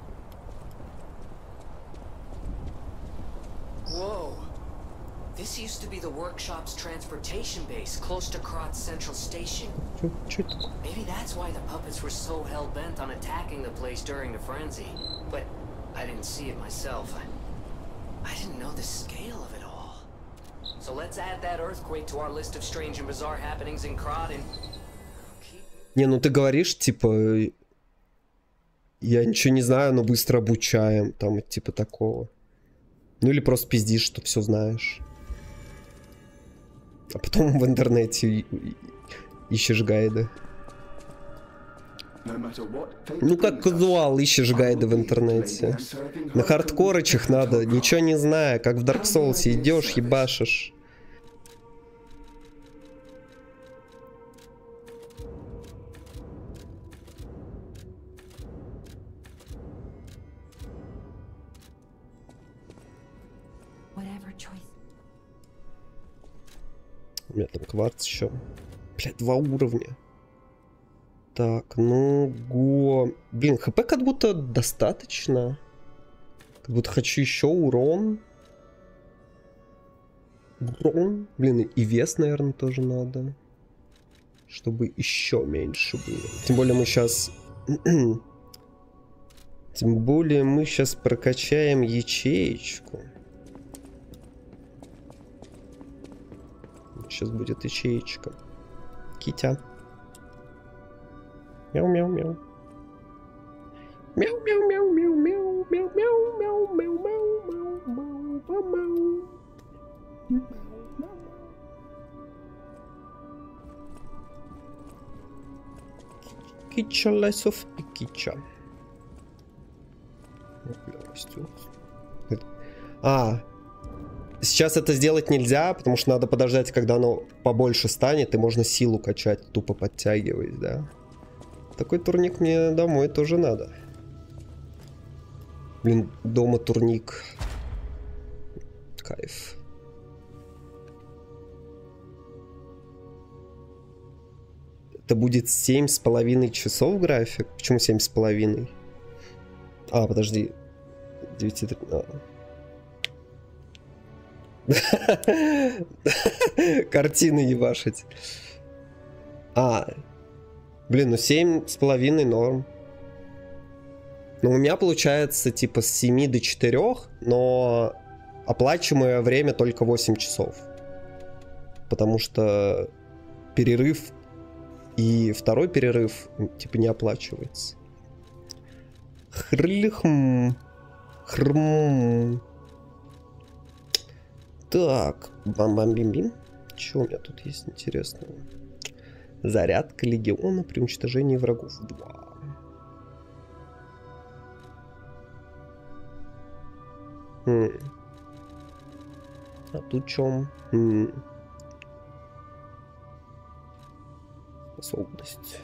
This used to be the workshop's transportation base, close to Krat's central station. Maybe that's why the puppets were so hell-bent on attacking the place during the frenzy. But I didn't see it myself. I, I didn't know the scale of it all. So let's add that earthquake to our list of strange and bizarre happenings in Krat and... Не, ну ты говоришь, типа... Я ничего не знаю, но быстро обучаем. Там, типа такого. Ну или просто пиздишь, что все знаешь. А потом в интернете ищешь гайды. Ну как казуал, ищешь гайды в интернете. На хардкорычих надо, ничего не зная, как в Dark Souls идешь, ебашишь. У меня там кварц еще. Блядь, два уровня. Так, ну, го... Блин, хп как будто достаточно. Как будто хочу еще урон. Урон. Блин, и вес, наверное, тоже надо. Чтобы еще меньше было. Тем более мы сейчас... Тем более мы сейчас прокачаем ячеечку. Сейчас будет ячеечка. Китя. Мяу-мяу-мяу. Мяу-мяу-мяу-мяу-мяу-мяу-мяу-мяу-мяу-мяу-мяу-мяу. Кича лесов и кича. А, сейчас это сделать нельзя, потому что надо подождать, когда оно побольше станет, и можно силу качать, тупо подтягиваясь, да. Такой турник мне домой тоже надо. Блин, дома турник. Кайф. Это будет семь с половиной часов график? Почему семь с половиной? А, подожди. девять... Картины ебашить. А, блин, ну семь с половиной норм. Ну, у меня получается типа с семи до четырёх, но оплачиваемое время только восемь часов. Потому что перерыв и второй перерыв типа не оплачивается. Хрлихм. Хрм. Так, бам-бам-бим-бим. Что у меня тут есть интересного? Зарядка легиона при уничтожении врагов. два. Хм. А тут чем? Хм. Способность.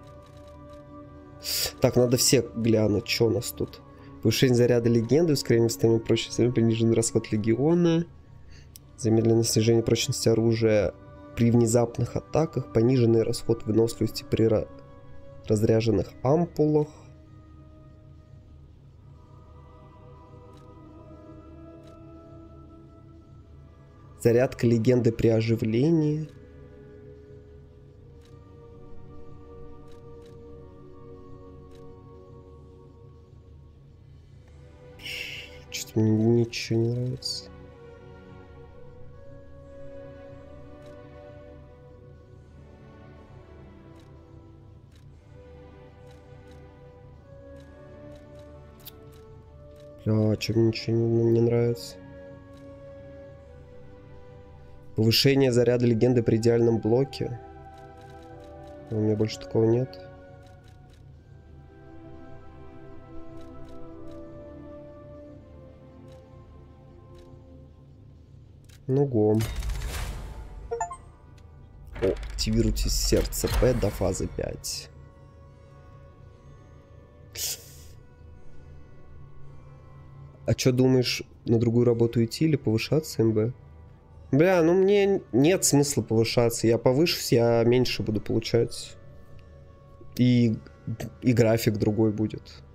Так, надо все глянуть, что у нас тут. Повышение заряда легенды, ускорение восстановления прочности, пониженный расход легиона, замедленное снижение прочности оружия при внезапных атаках, пониженный расход выносливости при разряженных ампулах. Зарядка легенды при оживлении. Что-то мне ничего не нравится. Бля, что мне ничего не, не нравится. Повышение заряда легенды при идеальном блоке. У меня больше такого нет. Ну гом. О, активируйте сердце П до фазы пять. А что думаешь, на другую работу идти или повышаться, МБ? Бля, ну мне нет смысла повышаться. Я повышусь, я меньше буду получать. И, и график другой будет.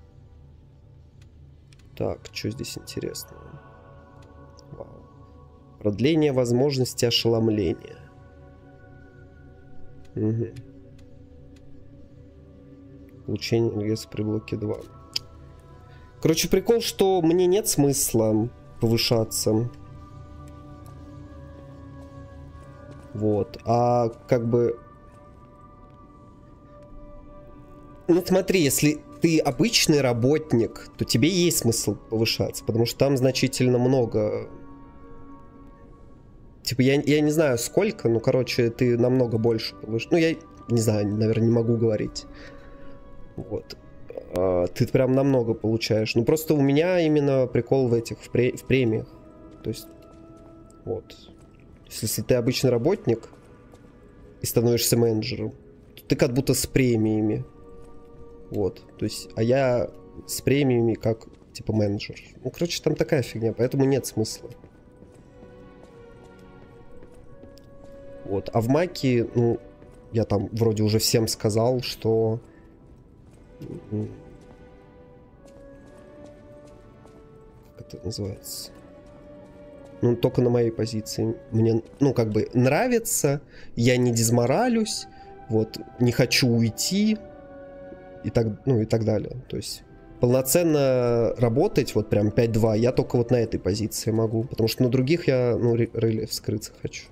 Так, что здесь интересного? Вау. Продление возможности ошеломления. Угу. Получение энергии при блоке два. Короче, прикол, что мне нет смысла повышаться. Вот. А как бы... Ну смотри, если ты обычный работник, то тебе есть смысл повышаться, потому что там значительно много... Типа, я, я не знаю сколько, но, короче, ты намного больше повышаешь. Ну, я не знаю, наверное, не могу говорить. Вот. А, ты прям намного получаешь. Ну, просто у меня именно прикол в этих, в, пре в премиях. То есть, вот. Если ты обычный работник и становишься менеджером, то ты как будто с премиями. Вот. То есть, а я с премиями как, типа, менеджер. Ну, короче, там такая фигня, поэтому нет смысла. Вот. А в Маке, ну, я там вроде уже всем сказал, что... Как это называется? Ну, только на моей позиции. Мне, ну, как бы нравится, я не дезморалюсь, вот, не хочу уйти, и так, ну, и так далее. То есть полноценно работать, вот прям пять-два, я только вот на этой позиции могу, потому что на других я, ну, реле вскрыться хочу.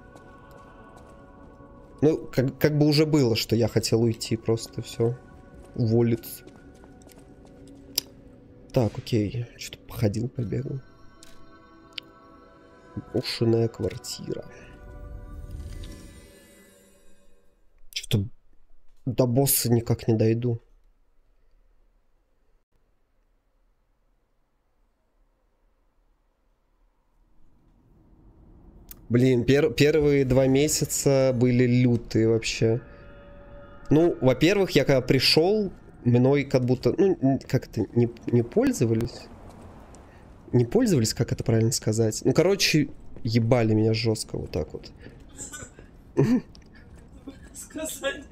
Ну, как, как бы уже было, что я хотел уйти, просто все, уволиться. Так, окей, что-то походил, побегал. Брошенная квартира. Что-то до босса никак не дойду. Блин, пер первые два месяца были лютые вообще. Ну, во-первых, я когда пришел, мной как будто, ну, как-то не, не пользовались. Не пользовались, как это правильно сказать. Ну, короче, ебали меня жестко вот так вот. Сказать.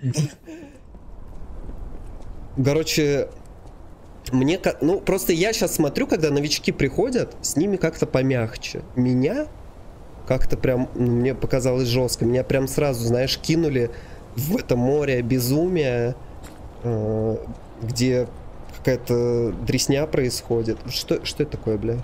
Короче, мне как... Ну, просто я сейчас смотрю, когда новички приходят, с ними как-то помягче. Меня как-то прям, ну, мне показалось жестко. Меня прям сразу, знаешь, кинули в это море безумия, э, где какая-то дресня происходит. Что, что это такое, бля?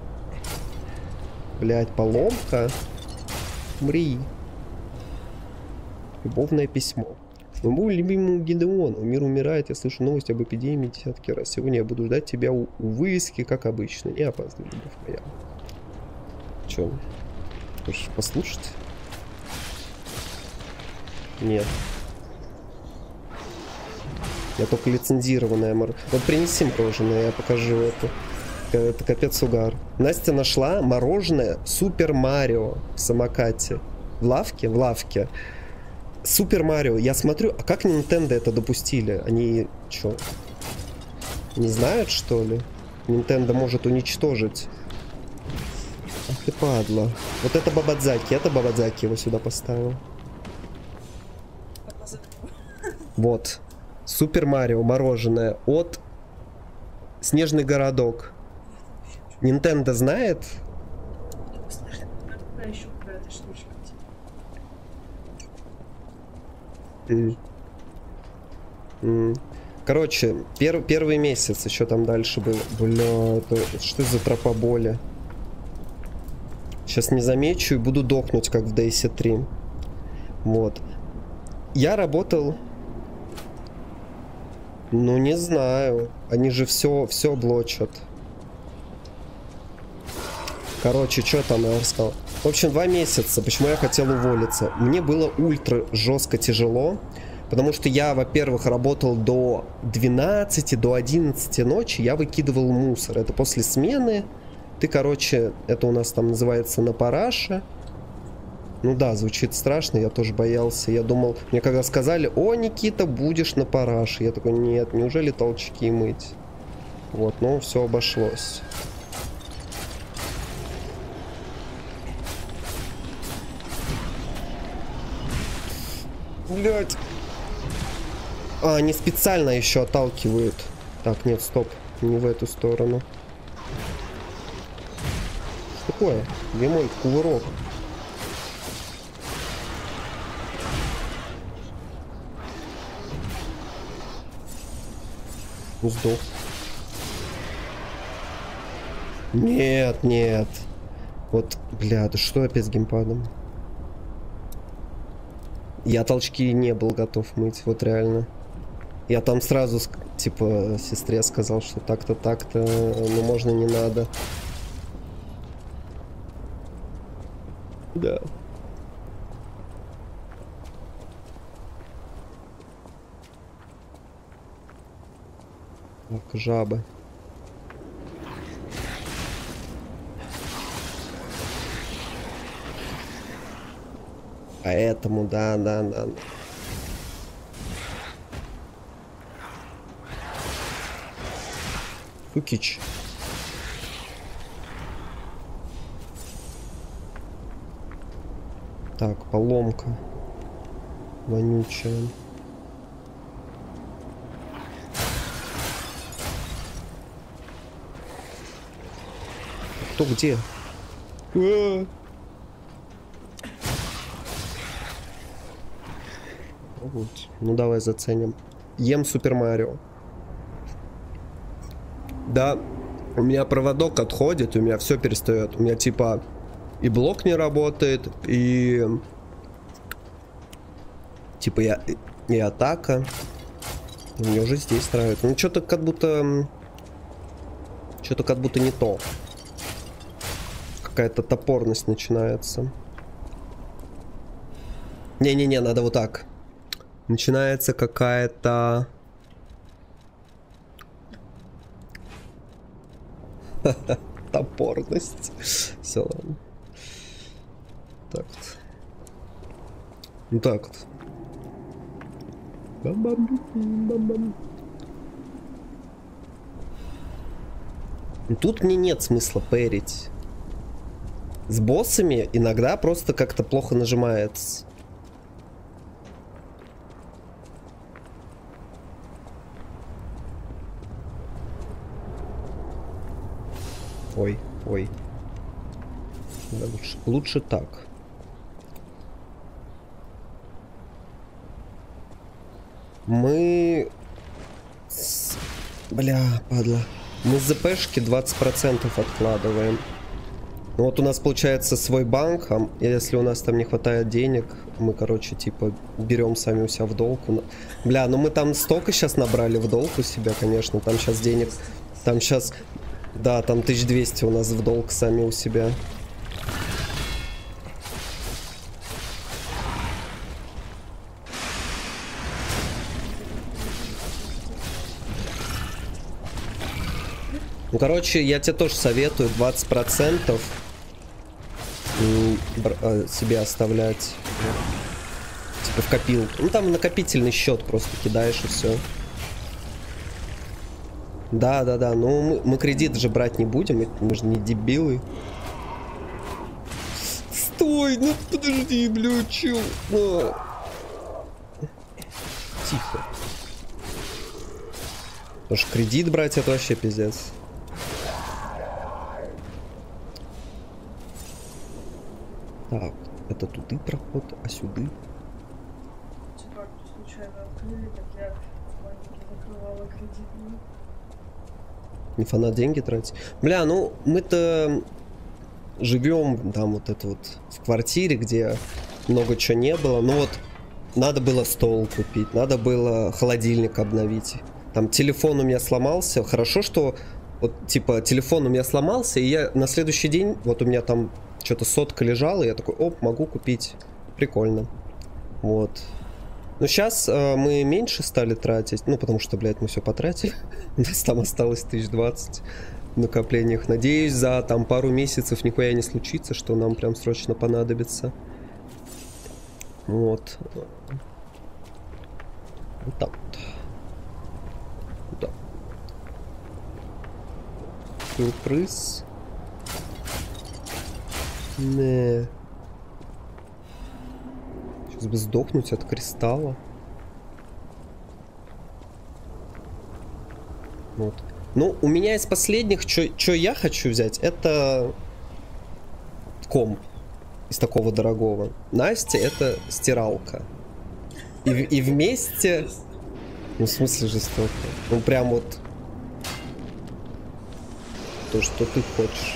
Блядь, поломка? Умри. Любовное письмо. Моему любимому Гидеону. Мир умирает, я слышу новости об эпидемии десятки раз. Сегодня я буду ждать тебя у, у вывески, как обычно. Не опаздывай, любовь моя. Че? Хочешь послушать? Нет. Я только лицензированная мор... Вот принеси мороженое, я покажу это. Это капец угар. Настя нашла мороженое Супер Марио в самокате. В лавке? В лавке. Супер Марио. Я смотрю, а как Nintendo это допустили? Они что? Не знают, что ли? Nintendo может уничтожить. Ах ты падла. Вот это Бабадзаки. Это Бабадзаки его сюда поставил. Вот. Супер Марио, мороженое от Снежный городок. Nintendo знает? Mm. Mm. Короче, пер первый месяц еще там дальше был. Бля, это, что за тропа боли? Сейчас не замечу и буду дохнуть, как в Дейси три. Вот. Я работал... Ну, не знаю. Они же все, все блочат. Короче, что там я рассказал? В общем, два месяца. Почему я хотел уволиться? Мне было ультра жестко тяжело. Потому что я, во-первых, работал до двенадцати, до одиннадцати ночи. Я выкидывал мусор. Это после смены. Ты, короче, это у нас там называется на параше. Ну да, звучит страшно, я тоже боялся. Я думал, мне когда сказали: о, Никита, будешь на параше. Я такой: нет, неужели толчки мыть? Вот, ну все обошлось. Блять. А, они специально еще отталкивают. Так, нет, стоп. Не в эту сторону. Что такое? Где мой кувырок? Сдох. Нет, нет. Вот, бля, да что опять с геймпадом? Я толчки не был готов мыть, вот реально. Я там сразу, типа, сестре сказал, что так-то, так-то, ну можно, не надо. Да. Ох, жабы. Поэтому, да, да, да. Фукич. Так, поломка. Вонючая. Кто где? А-а-а. Вот. Ну давай заценим. Ем Супер Марио. Да, у меня проводок отходит, у меня все перестает. У меня типа и блок не работает, и типа я и атака. Мне уже здесь нравится. Ну что-то как будто что-то как будто не то. Какая-то топорность начинается. Не-не-не, надо вот так. Начинается какая-то... Топорность. Все, ладно. так вот. Ну так вот. Бам-бам-бам-бам-бам. Тут мне нет смысла пэрить. С боссами иногда просто как-то плохо нажимается. Ой, ой. Да, лучше, лучше так. Мы... С... Бля, падла. Мы с ЗПшки двадцать процентов откладываем. Ну, вот у нас получается свой банк, а если у нас там не хватает денег, мы, короче, типа, берем сами у себя в долг. Бля, ну мы там столько сейчас набрали в долг у себя, конечно. Там сейчас денег... Там сейчас... Да, там тысяча двести у нас в долг сами у себя. Ну, короче, я тебе тоже советую двадцать процентов себе оставлять, типа, в копилку. Ну, там накопительный счет просто кидаешь и все. Да, да, да. Ну, мы, мы кредит же брать не будем, мы же не дебилы. Стой, ну подожди, бля, чё? Ну. Тихо. Потому что кредит брать это вообще пиздец. Так, это туды проход, а сюда? Не фанат деньги тратить. Бля, ну мы-то живем там вот это вот в квартире, где много чего не было. Ну вот надо было стол купить, надо было холодильник обновить. Там телефон у меня сломался. Хорошо, что вот типа телефон у меня сломался, и я на следующий день, вот у меня там что-то сотка лежала, и я такой, оп, могу купить. Прикольно. Вот. Но сейчас э, мы меньше стали тратить, ну потому что, блядь, мы все потратили. У нас там осталось тысяч двадцать в накоплениях. Надеюсь, за там пару месяцев нихуя не случится, что нам прям срочно понадобится. Вот. Вот так вот. Да. Сюрприз. Не. Сейчас бы сдохнуть от кристалла. Вот. Ну, у меня из последних, что я хочу взять, это комп из такого дорогого. Настя это стиралка. И, и вместе... Ну, в смысле жестоко. Ну, прям вот... То, что ты хочешь.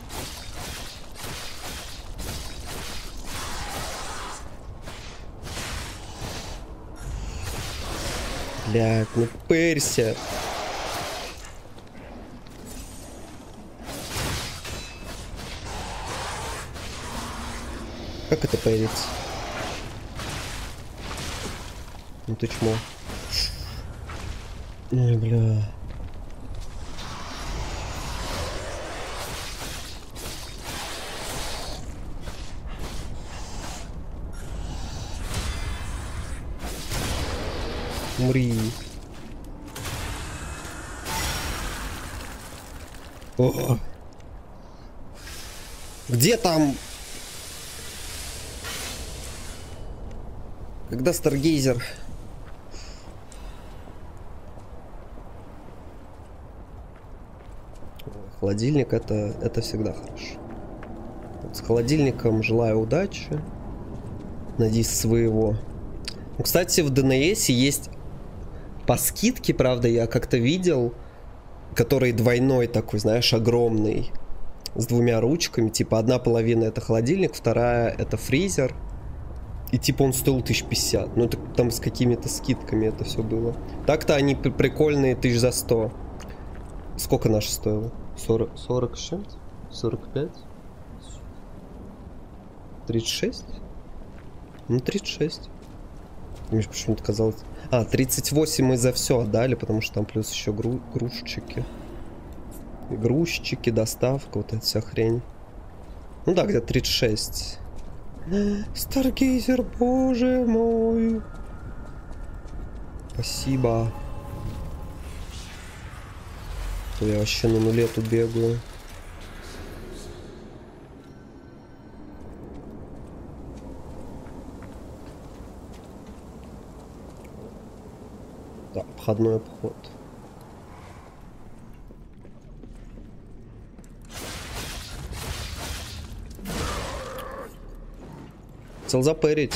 Блядь, ну пырься. Как это пырить? Ну ты чмо. Ой, бля. Умри. О. Где там? Когда Старгейзер? Холодильник это, это всегда хорошо. Вот с холодильником желаю удачи. Надеюсь, своего. Ну, кстати, в ДНС есть по скидке, правда, я как-то видел, который двойной такой, знаешь, огромный, с двумя ручками. Типа одна половина это холодильник, вторая это фризер. И типа он стоил тысяч пятьдесят. Ну это там с какими-то скидками это все было. Так-то они прикольные тысяч за сто. Сколько наш стоил? сорок, сорок с чем-то? сорок пять? тридцать шесть? Ну тридцать шесть. Мне почему-то казалось... А, тридцать восемь мы за все отдали, потому что там плюс еще гру... грузчики. Грузчики, доставка, вот эта вся хрень. Ну да, где-то тридцать шесть. Старгейзер, боже мой. Спасибо. Я вообще на нуле тут бегаю. Да, обходной обход. Хотел запэрить.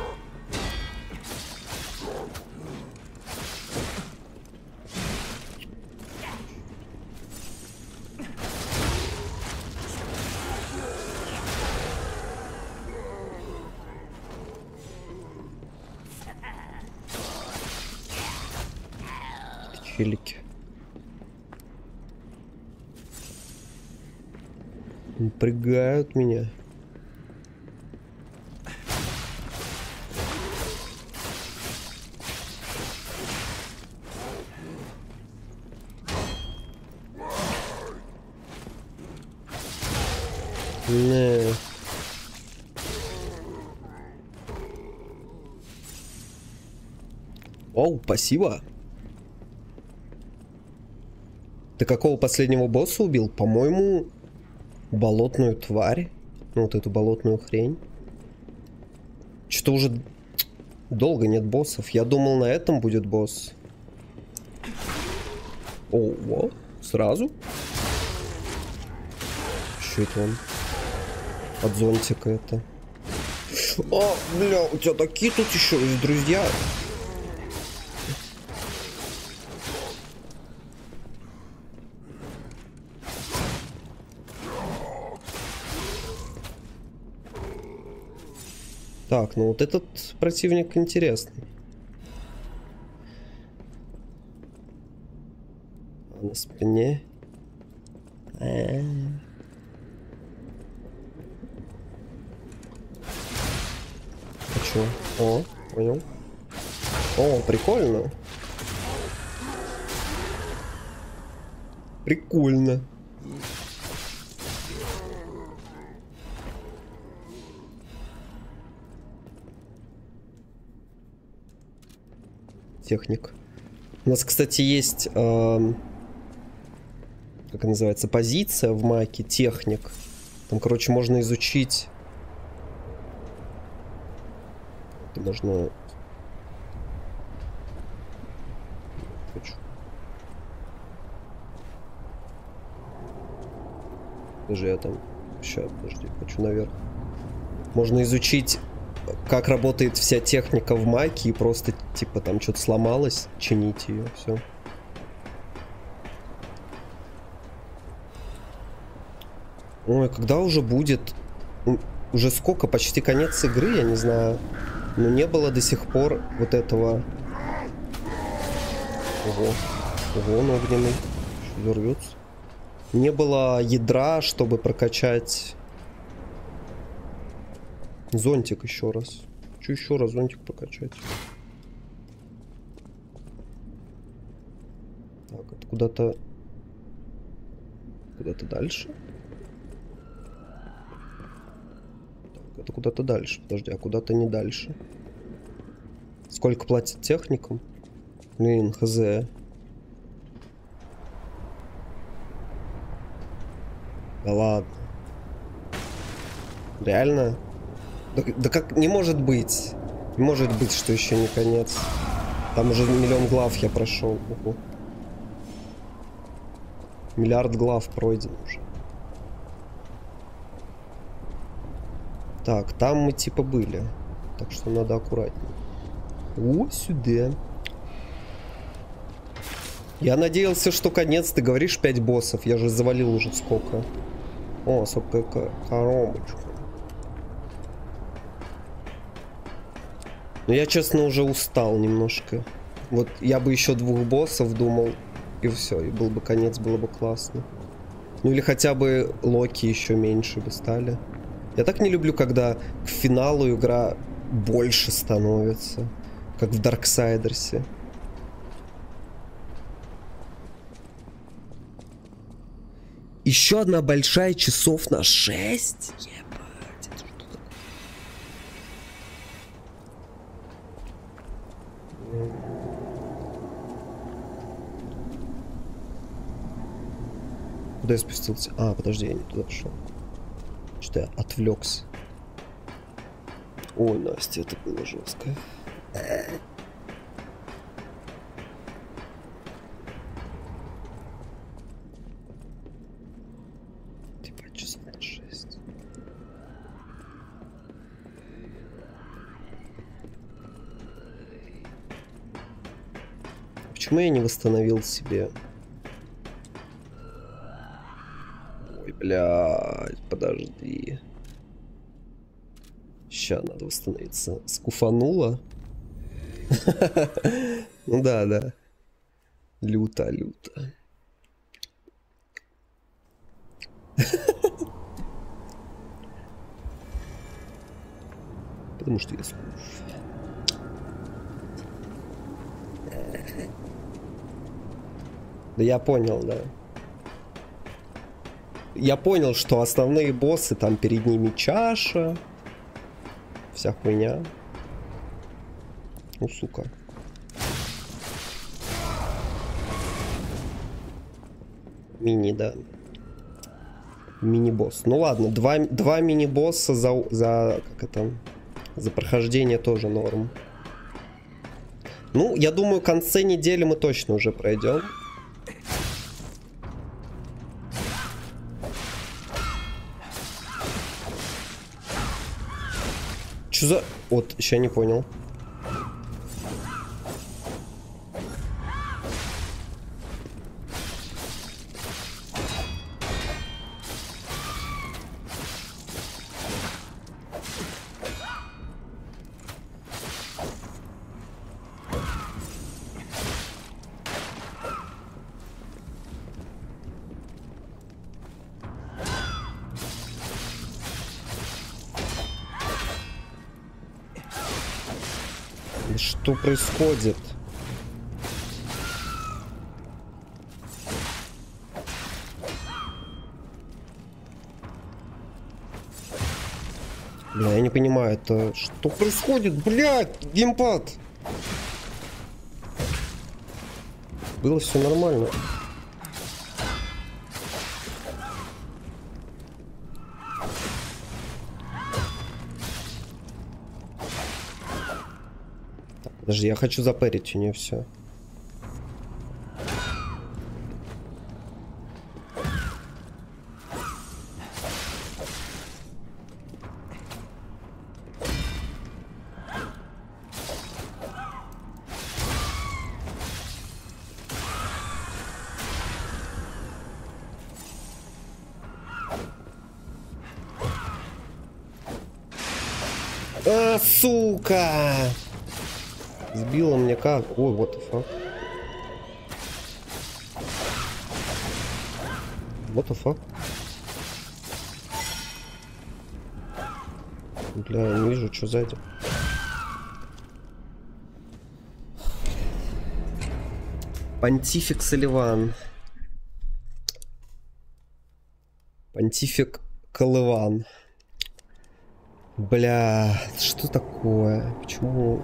Челики. Напрягают меня. Не. Оу, спасибо. Ты какого последнего босса убил? По-моему, болотную тварь. Ну, вот эту болотную хрень. Что-то уже долго нет боссов. Я думал, на этом будет босс. О, вот, сразу. Что это он? От зонтика это. А, бля, у тебя такие тут еще есть друзья. Так, ну вот этот противник интересный. На спине. А-а-а. Хочу. О, понял. О, прикольно. Прикольно. Техник. У нас, кстати, есть, э, как это называется, позиция в маке, техник. Там, короче, можно изучить. Это можно. Хочу. Даже я там. Сейчас, подожди, хочу наверх. Можно изучить, как работает вся техника в маке, и просто, типа, там что-то сломалось, чинить ее, все. Ой, когда уже будет? Уже сколько? Почти конец игры, я не знаю. Но не было до сих пор вот этого. Ого. Ого, он огненный. Взорвется. Не было ядра, чтобы прокачать зонтик еще раз. Хочу еще раз зонтик прокачать. Так, это куда-то... Куда-то дальше? Так, это куда-то дальше. Подожди, а куда-то не дальше. Сколько платят техникам? Блин, хз. Да ладно. Реально? Да, да как, не может быть. Не может быть, что еще не конец. Там уже миллион глав я прошел. Угу. Миллиард глав пройден уже. Так, там мы типа были. Так что надо аккуратнее. О, сюда. Я надеялся, что конец. Ты говоришь пять боссов. Я же завалил уже сколько. О, сколько коробочка. Но я, честно, уже устал немножко. Вот я бы еще двух боссов думал, и все, и был бы конец, было бы классно. Ну или хотя бы Локи еще меньше бы стали. Я так не люблю, когда к финалу игра больше становится, как в Дарксайдерсе. Еще одна большая, часов на шесть. Ебать, это что такое? Куда я спустился? А, подожди, я не туда пошел. Что-то я отвлекся. Ой, Настя, это было жестко. Типа часов на шесть. Почему я не восстановил себе? Ой, блядь, подожди. Сейчас надо восстановиться. Скуфануло? Ну да, да. Люто, люто. Потому что я скуф. Да я понял, да. Я понял, что основные боссы, там перед ними чаша. Вся хуйня. Ну, сука. Мини, да. Мини-босс. Ну ладно, два, два мини-босса за, за, как это, за прохождение тоже норм. Ну, я думаю, к концу недели мы точно уже пройдем. Что за... Вот, еще не понял. Что происходит? Бля, я не понимаю, это что происходит? Блядь, геймпад! Было все нормально. Подожди, я хочу запарить у нее все. А, сука! Сбила мне как? Ой, what the fuck? What the fuck? Бля, я не вижу, что сзади. Понтифик Салливан. Понтифик Колыван. Бля, что такое? Почему?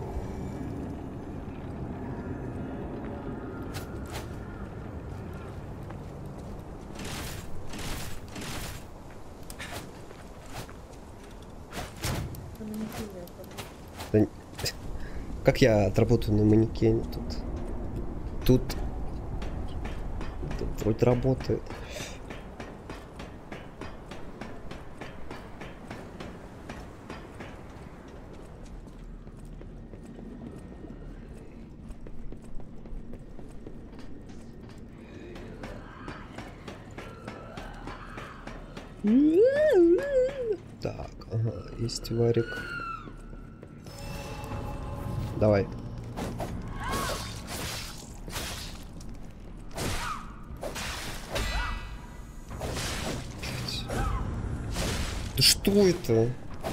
Да... Как я отработаю на манекене тут? Тут... Тут вроде работает. Так, ага, есть варик. Давай. Да что это?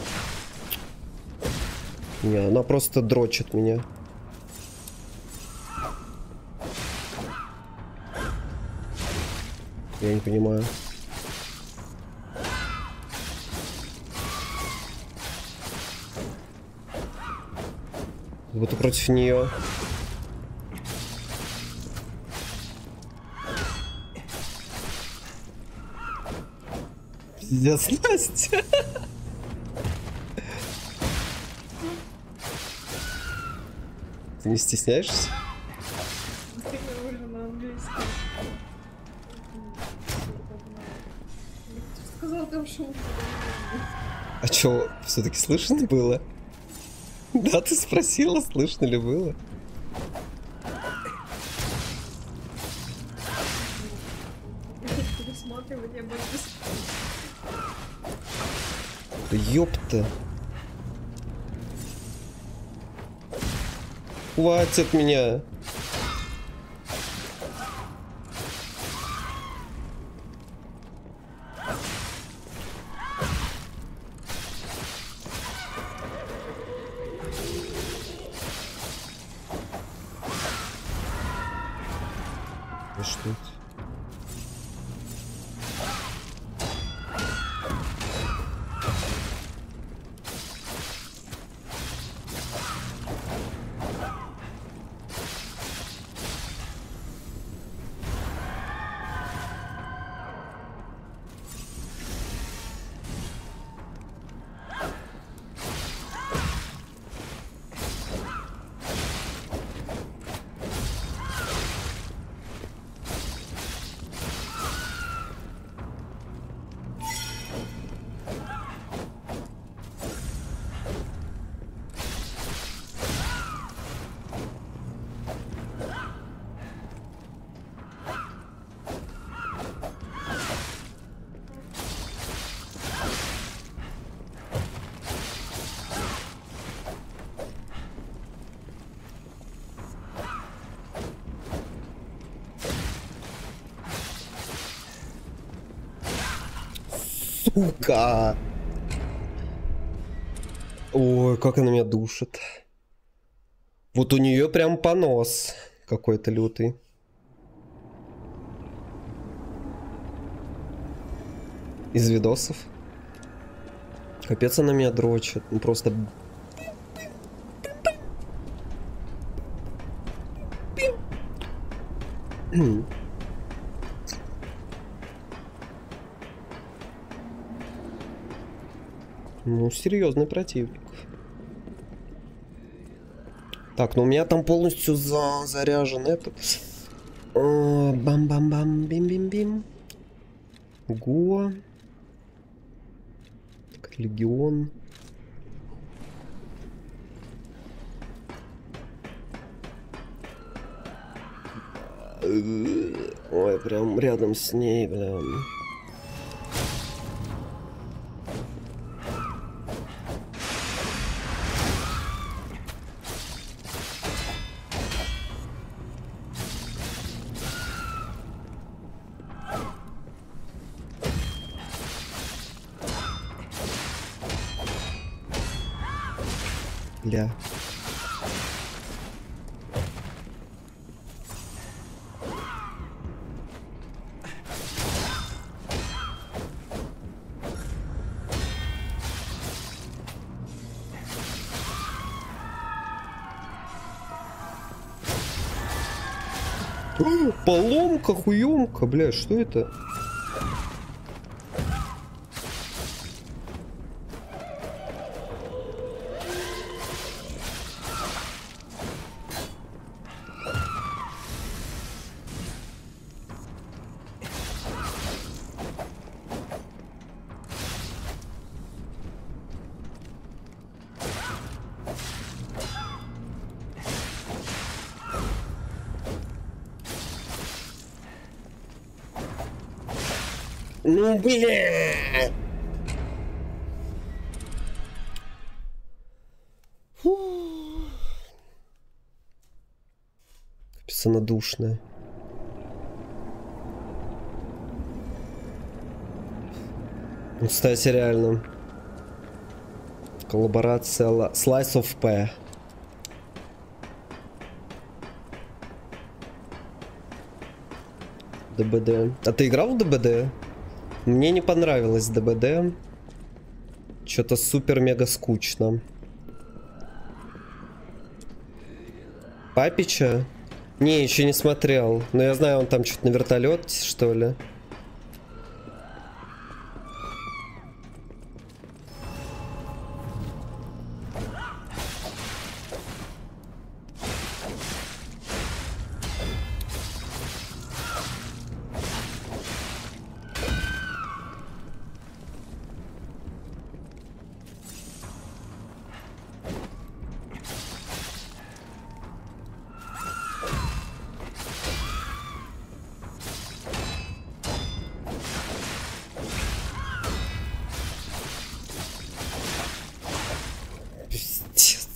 Не, она просто дрочит меня. Я не понимаю. Будто против нее. Пиздец, Настя. Ты не стесняешься? А чё, все-таки слышно было? Да, ты спросила, слышно ли было? Ёпта. Хватит меня. Да что это? Сука! Ой, как она меня душит. Вот у нее прям понос какой-то лютый. Из видосов. Капец, она меня дрочит. Ну просто... Ну, серьезный противник. Так, ну у меня там полностью за заряжен этот. Бам-бам-бам, бим-бим-бим. Го. Так, легион. Ой, прям рядом с ней, бля. Бля. О, поломка, хуемка, бля, что это? Ну, бля! Капец, она душная. Ну, кстати, реально. Коллаборация Slice of P. ДБД. А ты играл в ДБД? Мне не понравилось ДБД. Что-то супер-мега скучно. Папича? Не, еще не смотрел. Но я знаю, он там что-то на вертолете, что ли.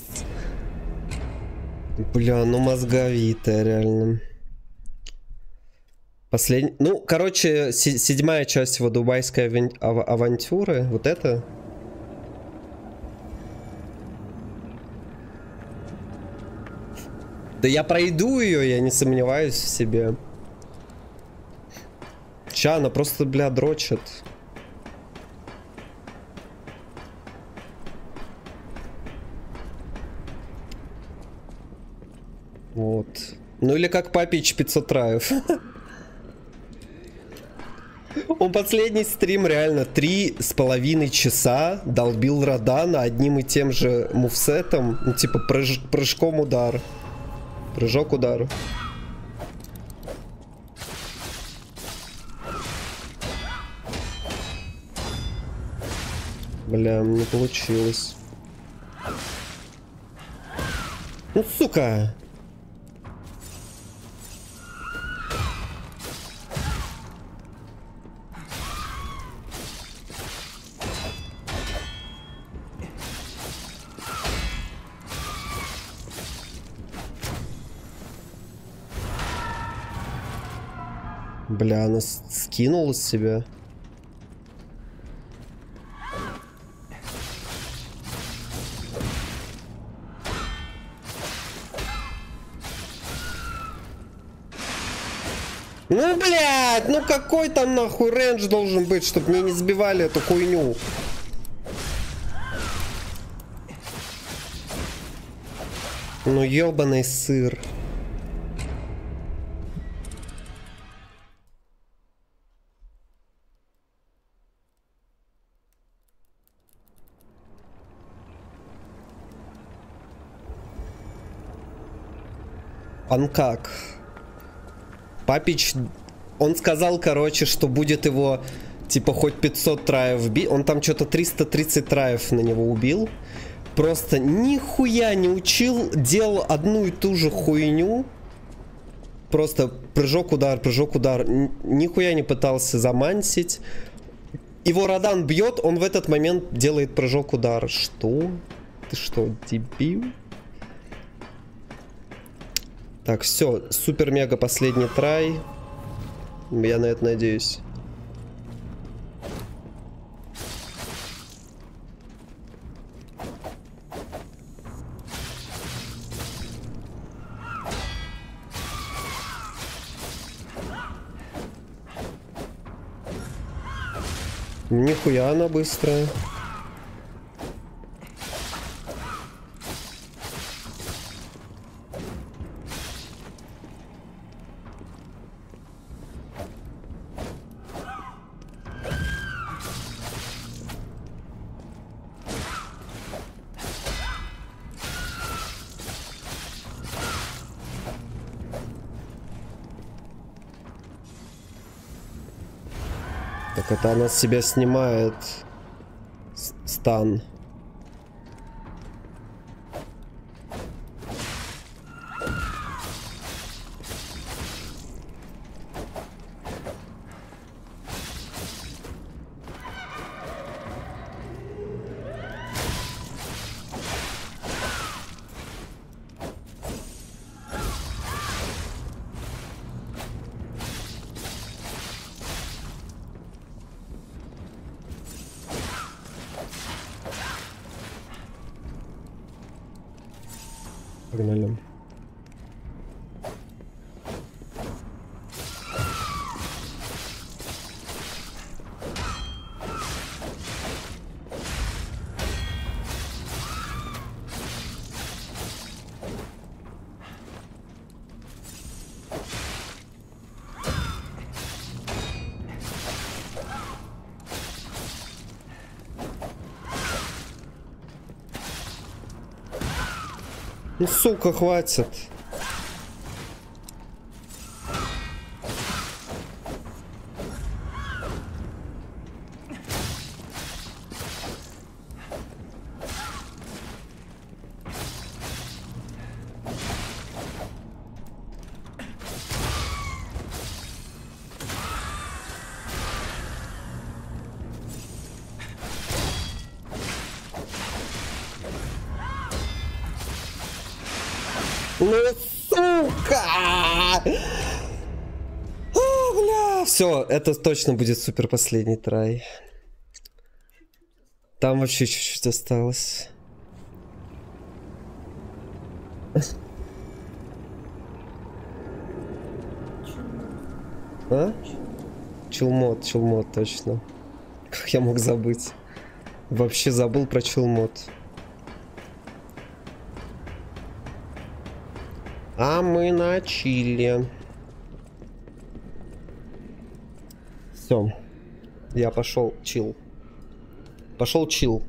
Бля, ну мозговитая, реально. Последний... Ну, короче, седьмая часть его дубайской авен... ав... авантюры. Вот это. Да я пройду ее, я не сомневаюсь в себе. Ча, она просто, бля, дрочит. Вот. Ну или как Папич пятьсот траев. Он последний стрим реально три с половиной часа долбил Радана одним и тем же мувсетом. Ну типа прыж... прыжком удар. Прыжок удар. Бля, не получилось. Ну сука! Бля, она скинула с себя. Ну, блядь, ну какой там нахуй рейндж должен быть, чтобы мне не сбивали эту хуйню? Ну, ёбаный сыр. Анкак. Папич, он сказал, короче, что будет его, типа, хоть пятьсот траев бить. Он там что-то триста тридцать траев на него убил. Просто нихуя не учил, делал одну и ту же хуйню. Просто прыжок, удар, прыжок, удар. Нихуя не пытался замансить. Его Радан бьет, он в этот момент делает прыжок, удар. Что? Ты что, дебил? Так, все, супер-мега последний трай. Я на это надеюсь. Нихуя она быстрая. Так это она с себя снимает стан. Погнали. Ну, сука, хватит. Ну, сука! О, бля. Все, это точно будет супер последний трай. Там вообще чуть-чуть осталось. А? Чилмод, чилмод, точно. Как я мог забыть? Вообще забыл про чилмод. А мы на чиле. Все. Я пошел чил. Пошел чил.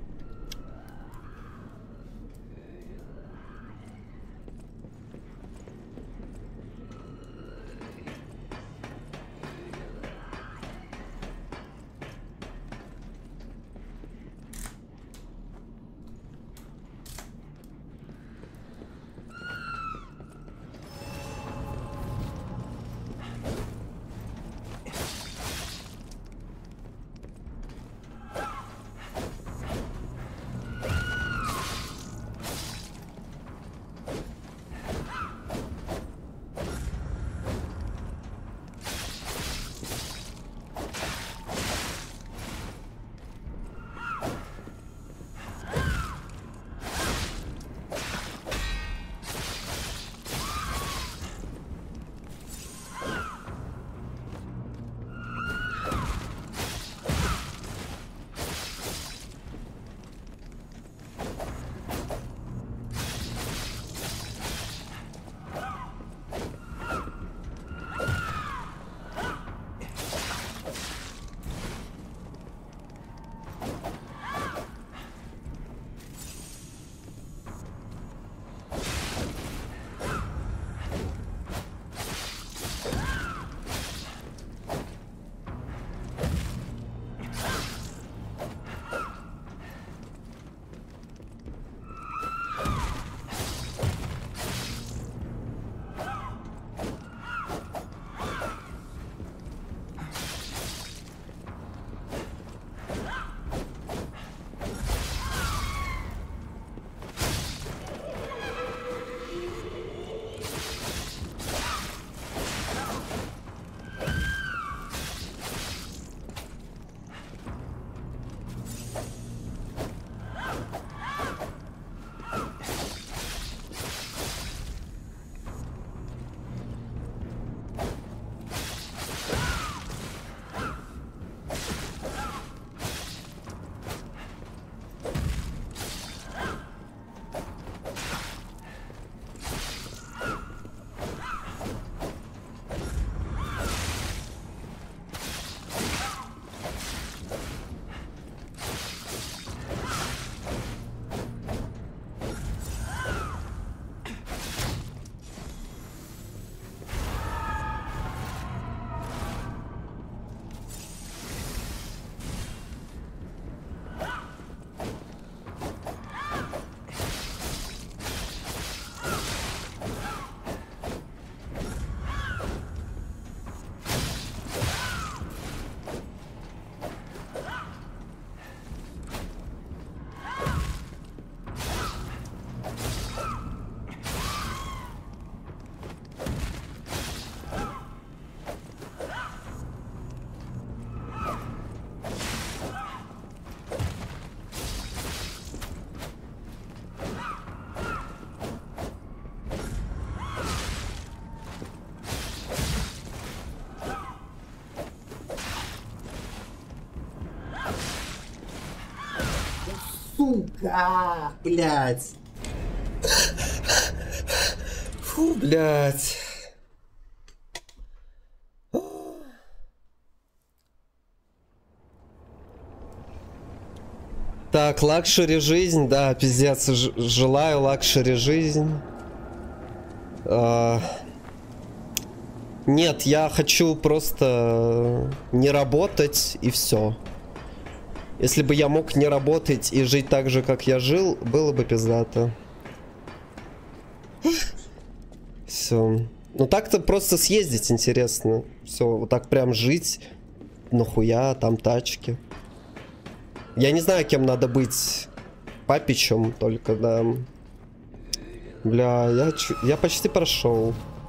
Сука, блядь. Фу, блядь. Так, лакшери жизнь, да, пиздец, ж желаю лакшери жизнь. А... Нет, я хочу просто не работать и все. Если бы я мог не работать и жить так же, как я жил, было бы пиздато. Все. Ну так-то просто съездить интересно. Все, вот так прям жить. Нахуя, там тачки. Я не знаю, кем надо быть. Папичем только, да. Бля, я, я почти прошел.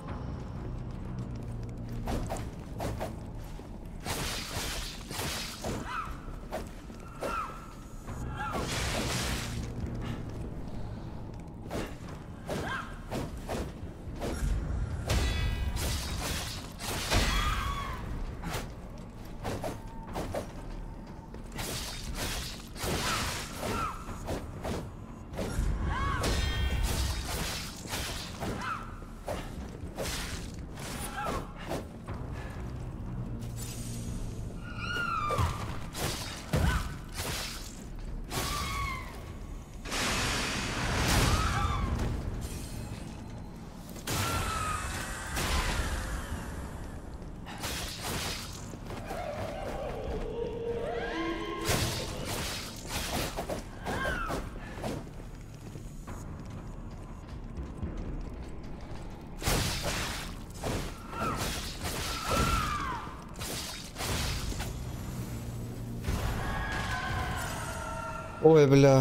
Ой, бля.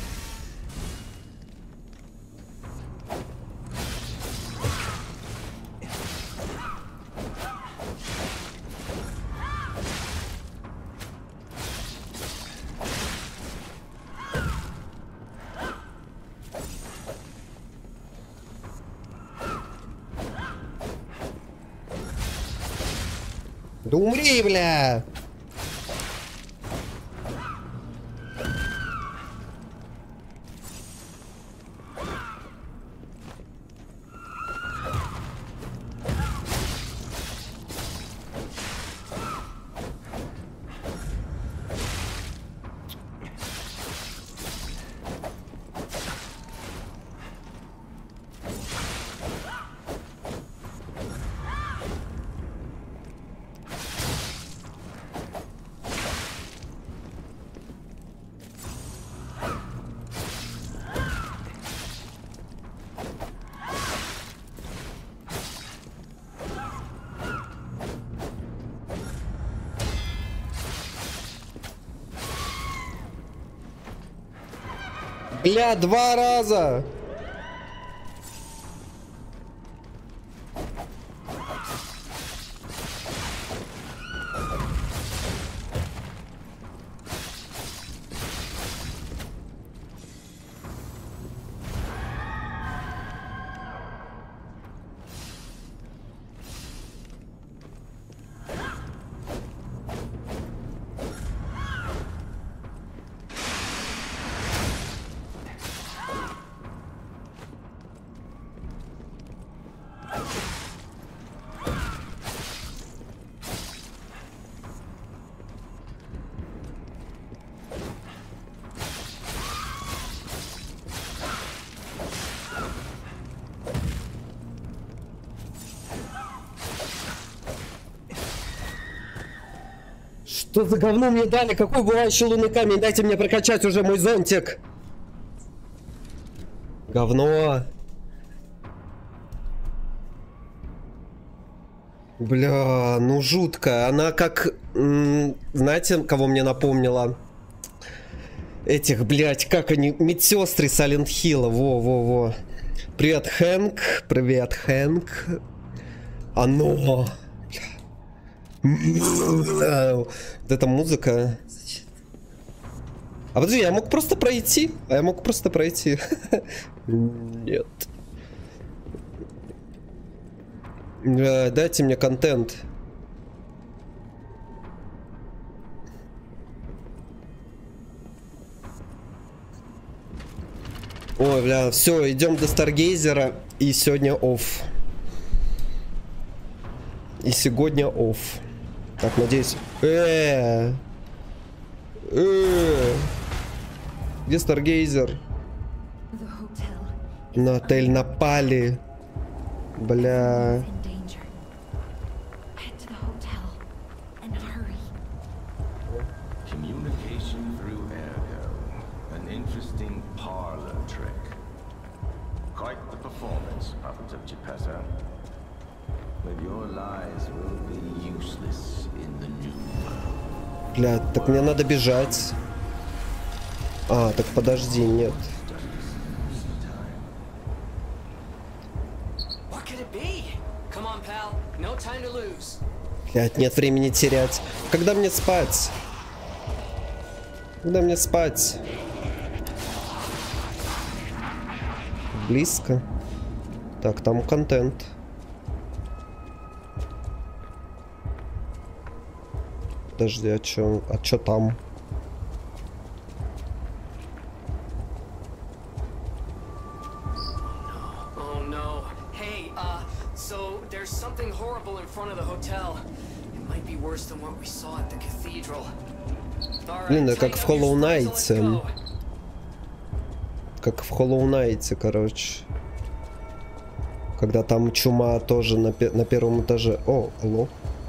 Да умри, бля! Бля, два раза! Что за говно мне дали? Какой бывающий лунный камень? Дайте мне прокачать уже мой зонтик. Говно. Бля, ну жутко. Она как... Знаете, кого мне напомнила? Этих, блядь, как они... Медсестры Silent Hill. Во-во-во. Привет, Хэнк. Привет, Хэнк. Оно... Вот эта музыка. А подожди, я мог просто пройти? А я мог просто пройти. Нет. Дайте мне контент. Ой, бля, все, идем до Старгейзера. И сегодня офф. И сегодня офф. Так, надеюсь. Э, э, где Старгейзер? На отель напали. Бля. Бля, так мне надо бежать. А, так подожди, нет. Блядь, нет времени терять. Когда мне спать? Когда мне спать? Близко. Так, там контент. Подожди, а чё, а чё там? Блин, да как в Hollow Knight. Как в Hollow Knight, короче. Когда там чума тоже на, пе на первом этаже. О, алло.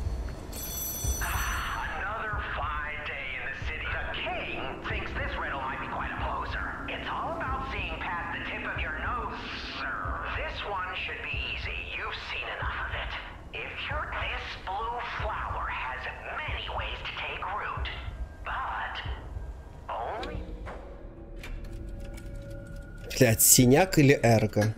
Блять, синяк или эрго?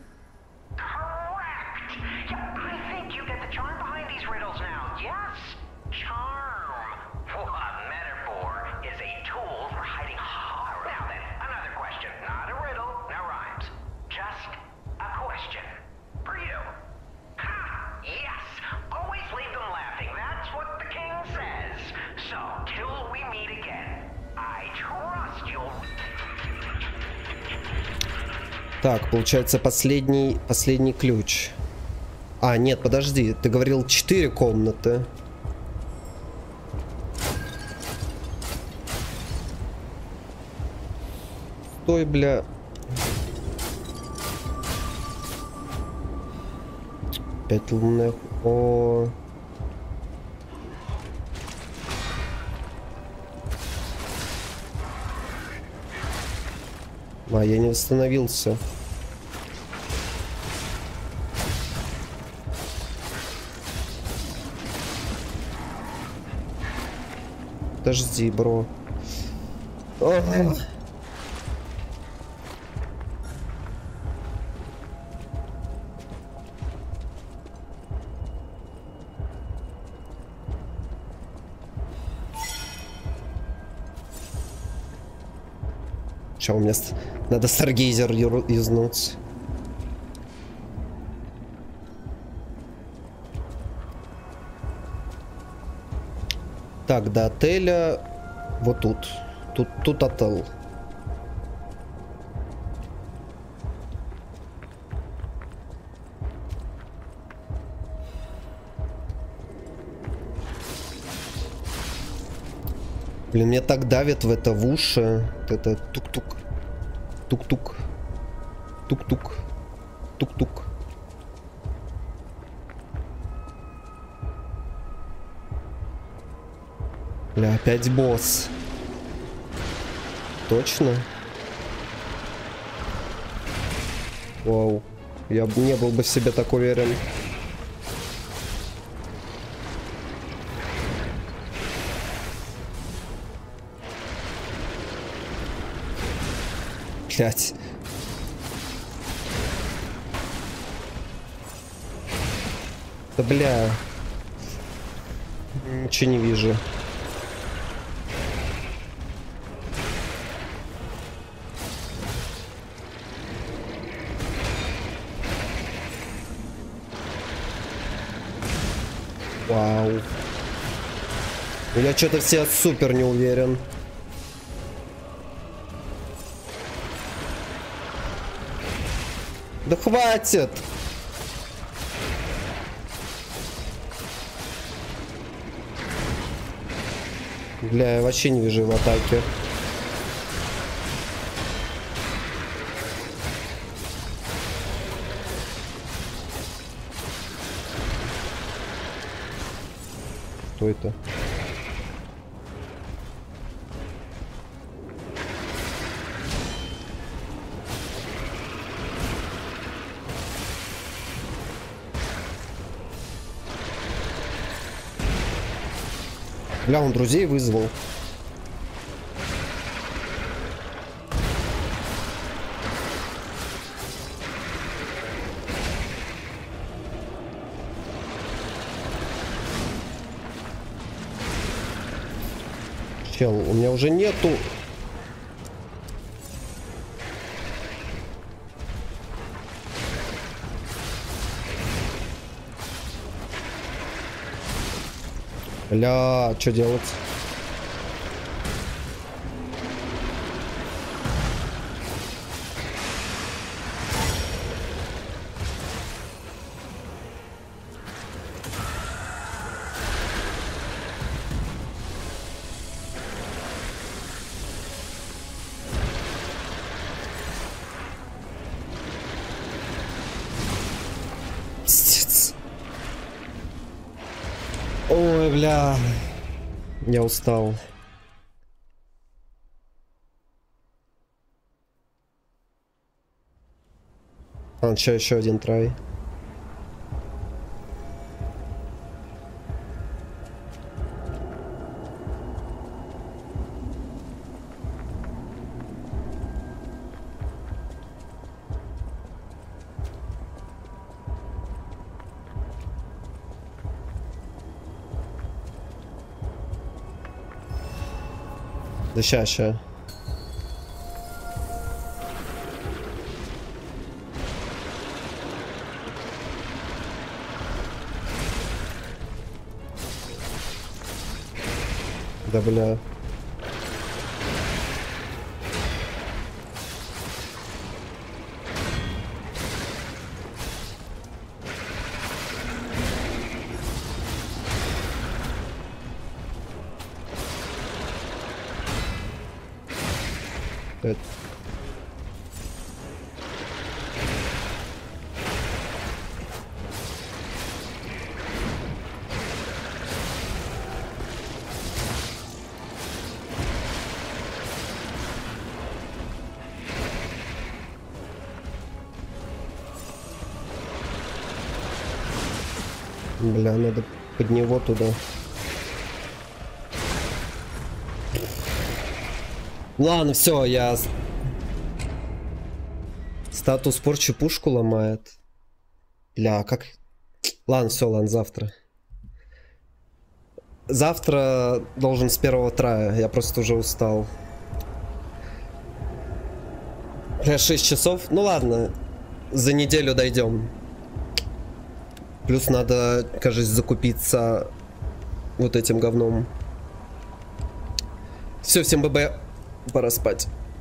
Так, получается последний, последний ключ. А, нет, подожди, ты говорил четыре комнаты. Стой, бля. Пять лунных. О. А, я не восстановился. Подожди, бро. Ага. Че, у меня надо старгейзер юзнуть. Так, до отеля вот тут. Тут, тут отель. Блин, мне так давит в это в уши. Это тук-тук. Тук-тук. Тук-тук. Тук-тук. Бля, опять босс. Точно? Вау. Я бы не был бы в себе так уверен. Блять. Да бля. Ничего не вижу. Вау. Я что-то все супер не уверен. Да хватит! Бля, я вообще не вижу в атаке. Что это? Бля, он друзей вызвал. Чел, у меня уже нету... Бля, что делать? Ой, бля. Я устал. А, что, еще один трай? Да ща, ща. Да бля. Это... Бля, надо под него туда. Ладно, все, я... Статус порчи пушку ломает. Бля, как... Ладно, все, ладно, завтра. Завтра должен с первого трая, я просто уже устал. Бля, шесть часов? Ну ладно, за неделю дойдем. Плюс надо, кажется, закупиться вот этим говном. Все, всем ББ. Пора спать.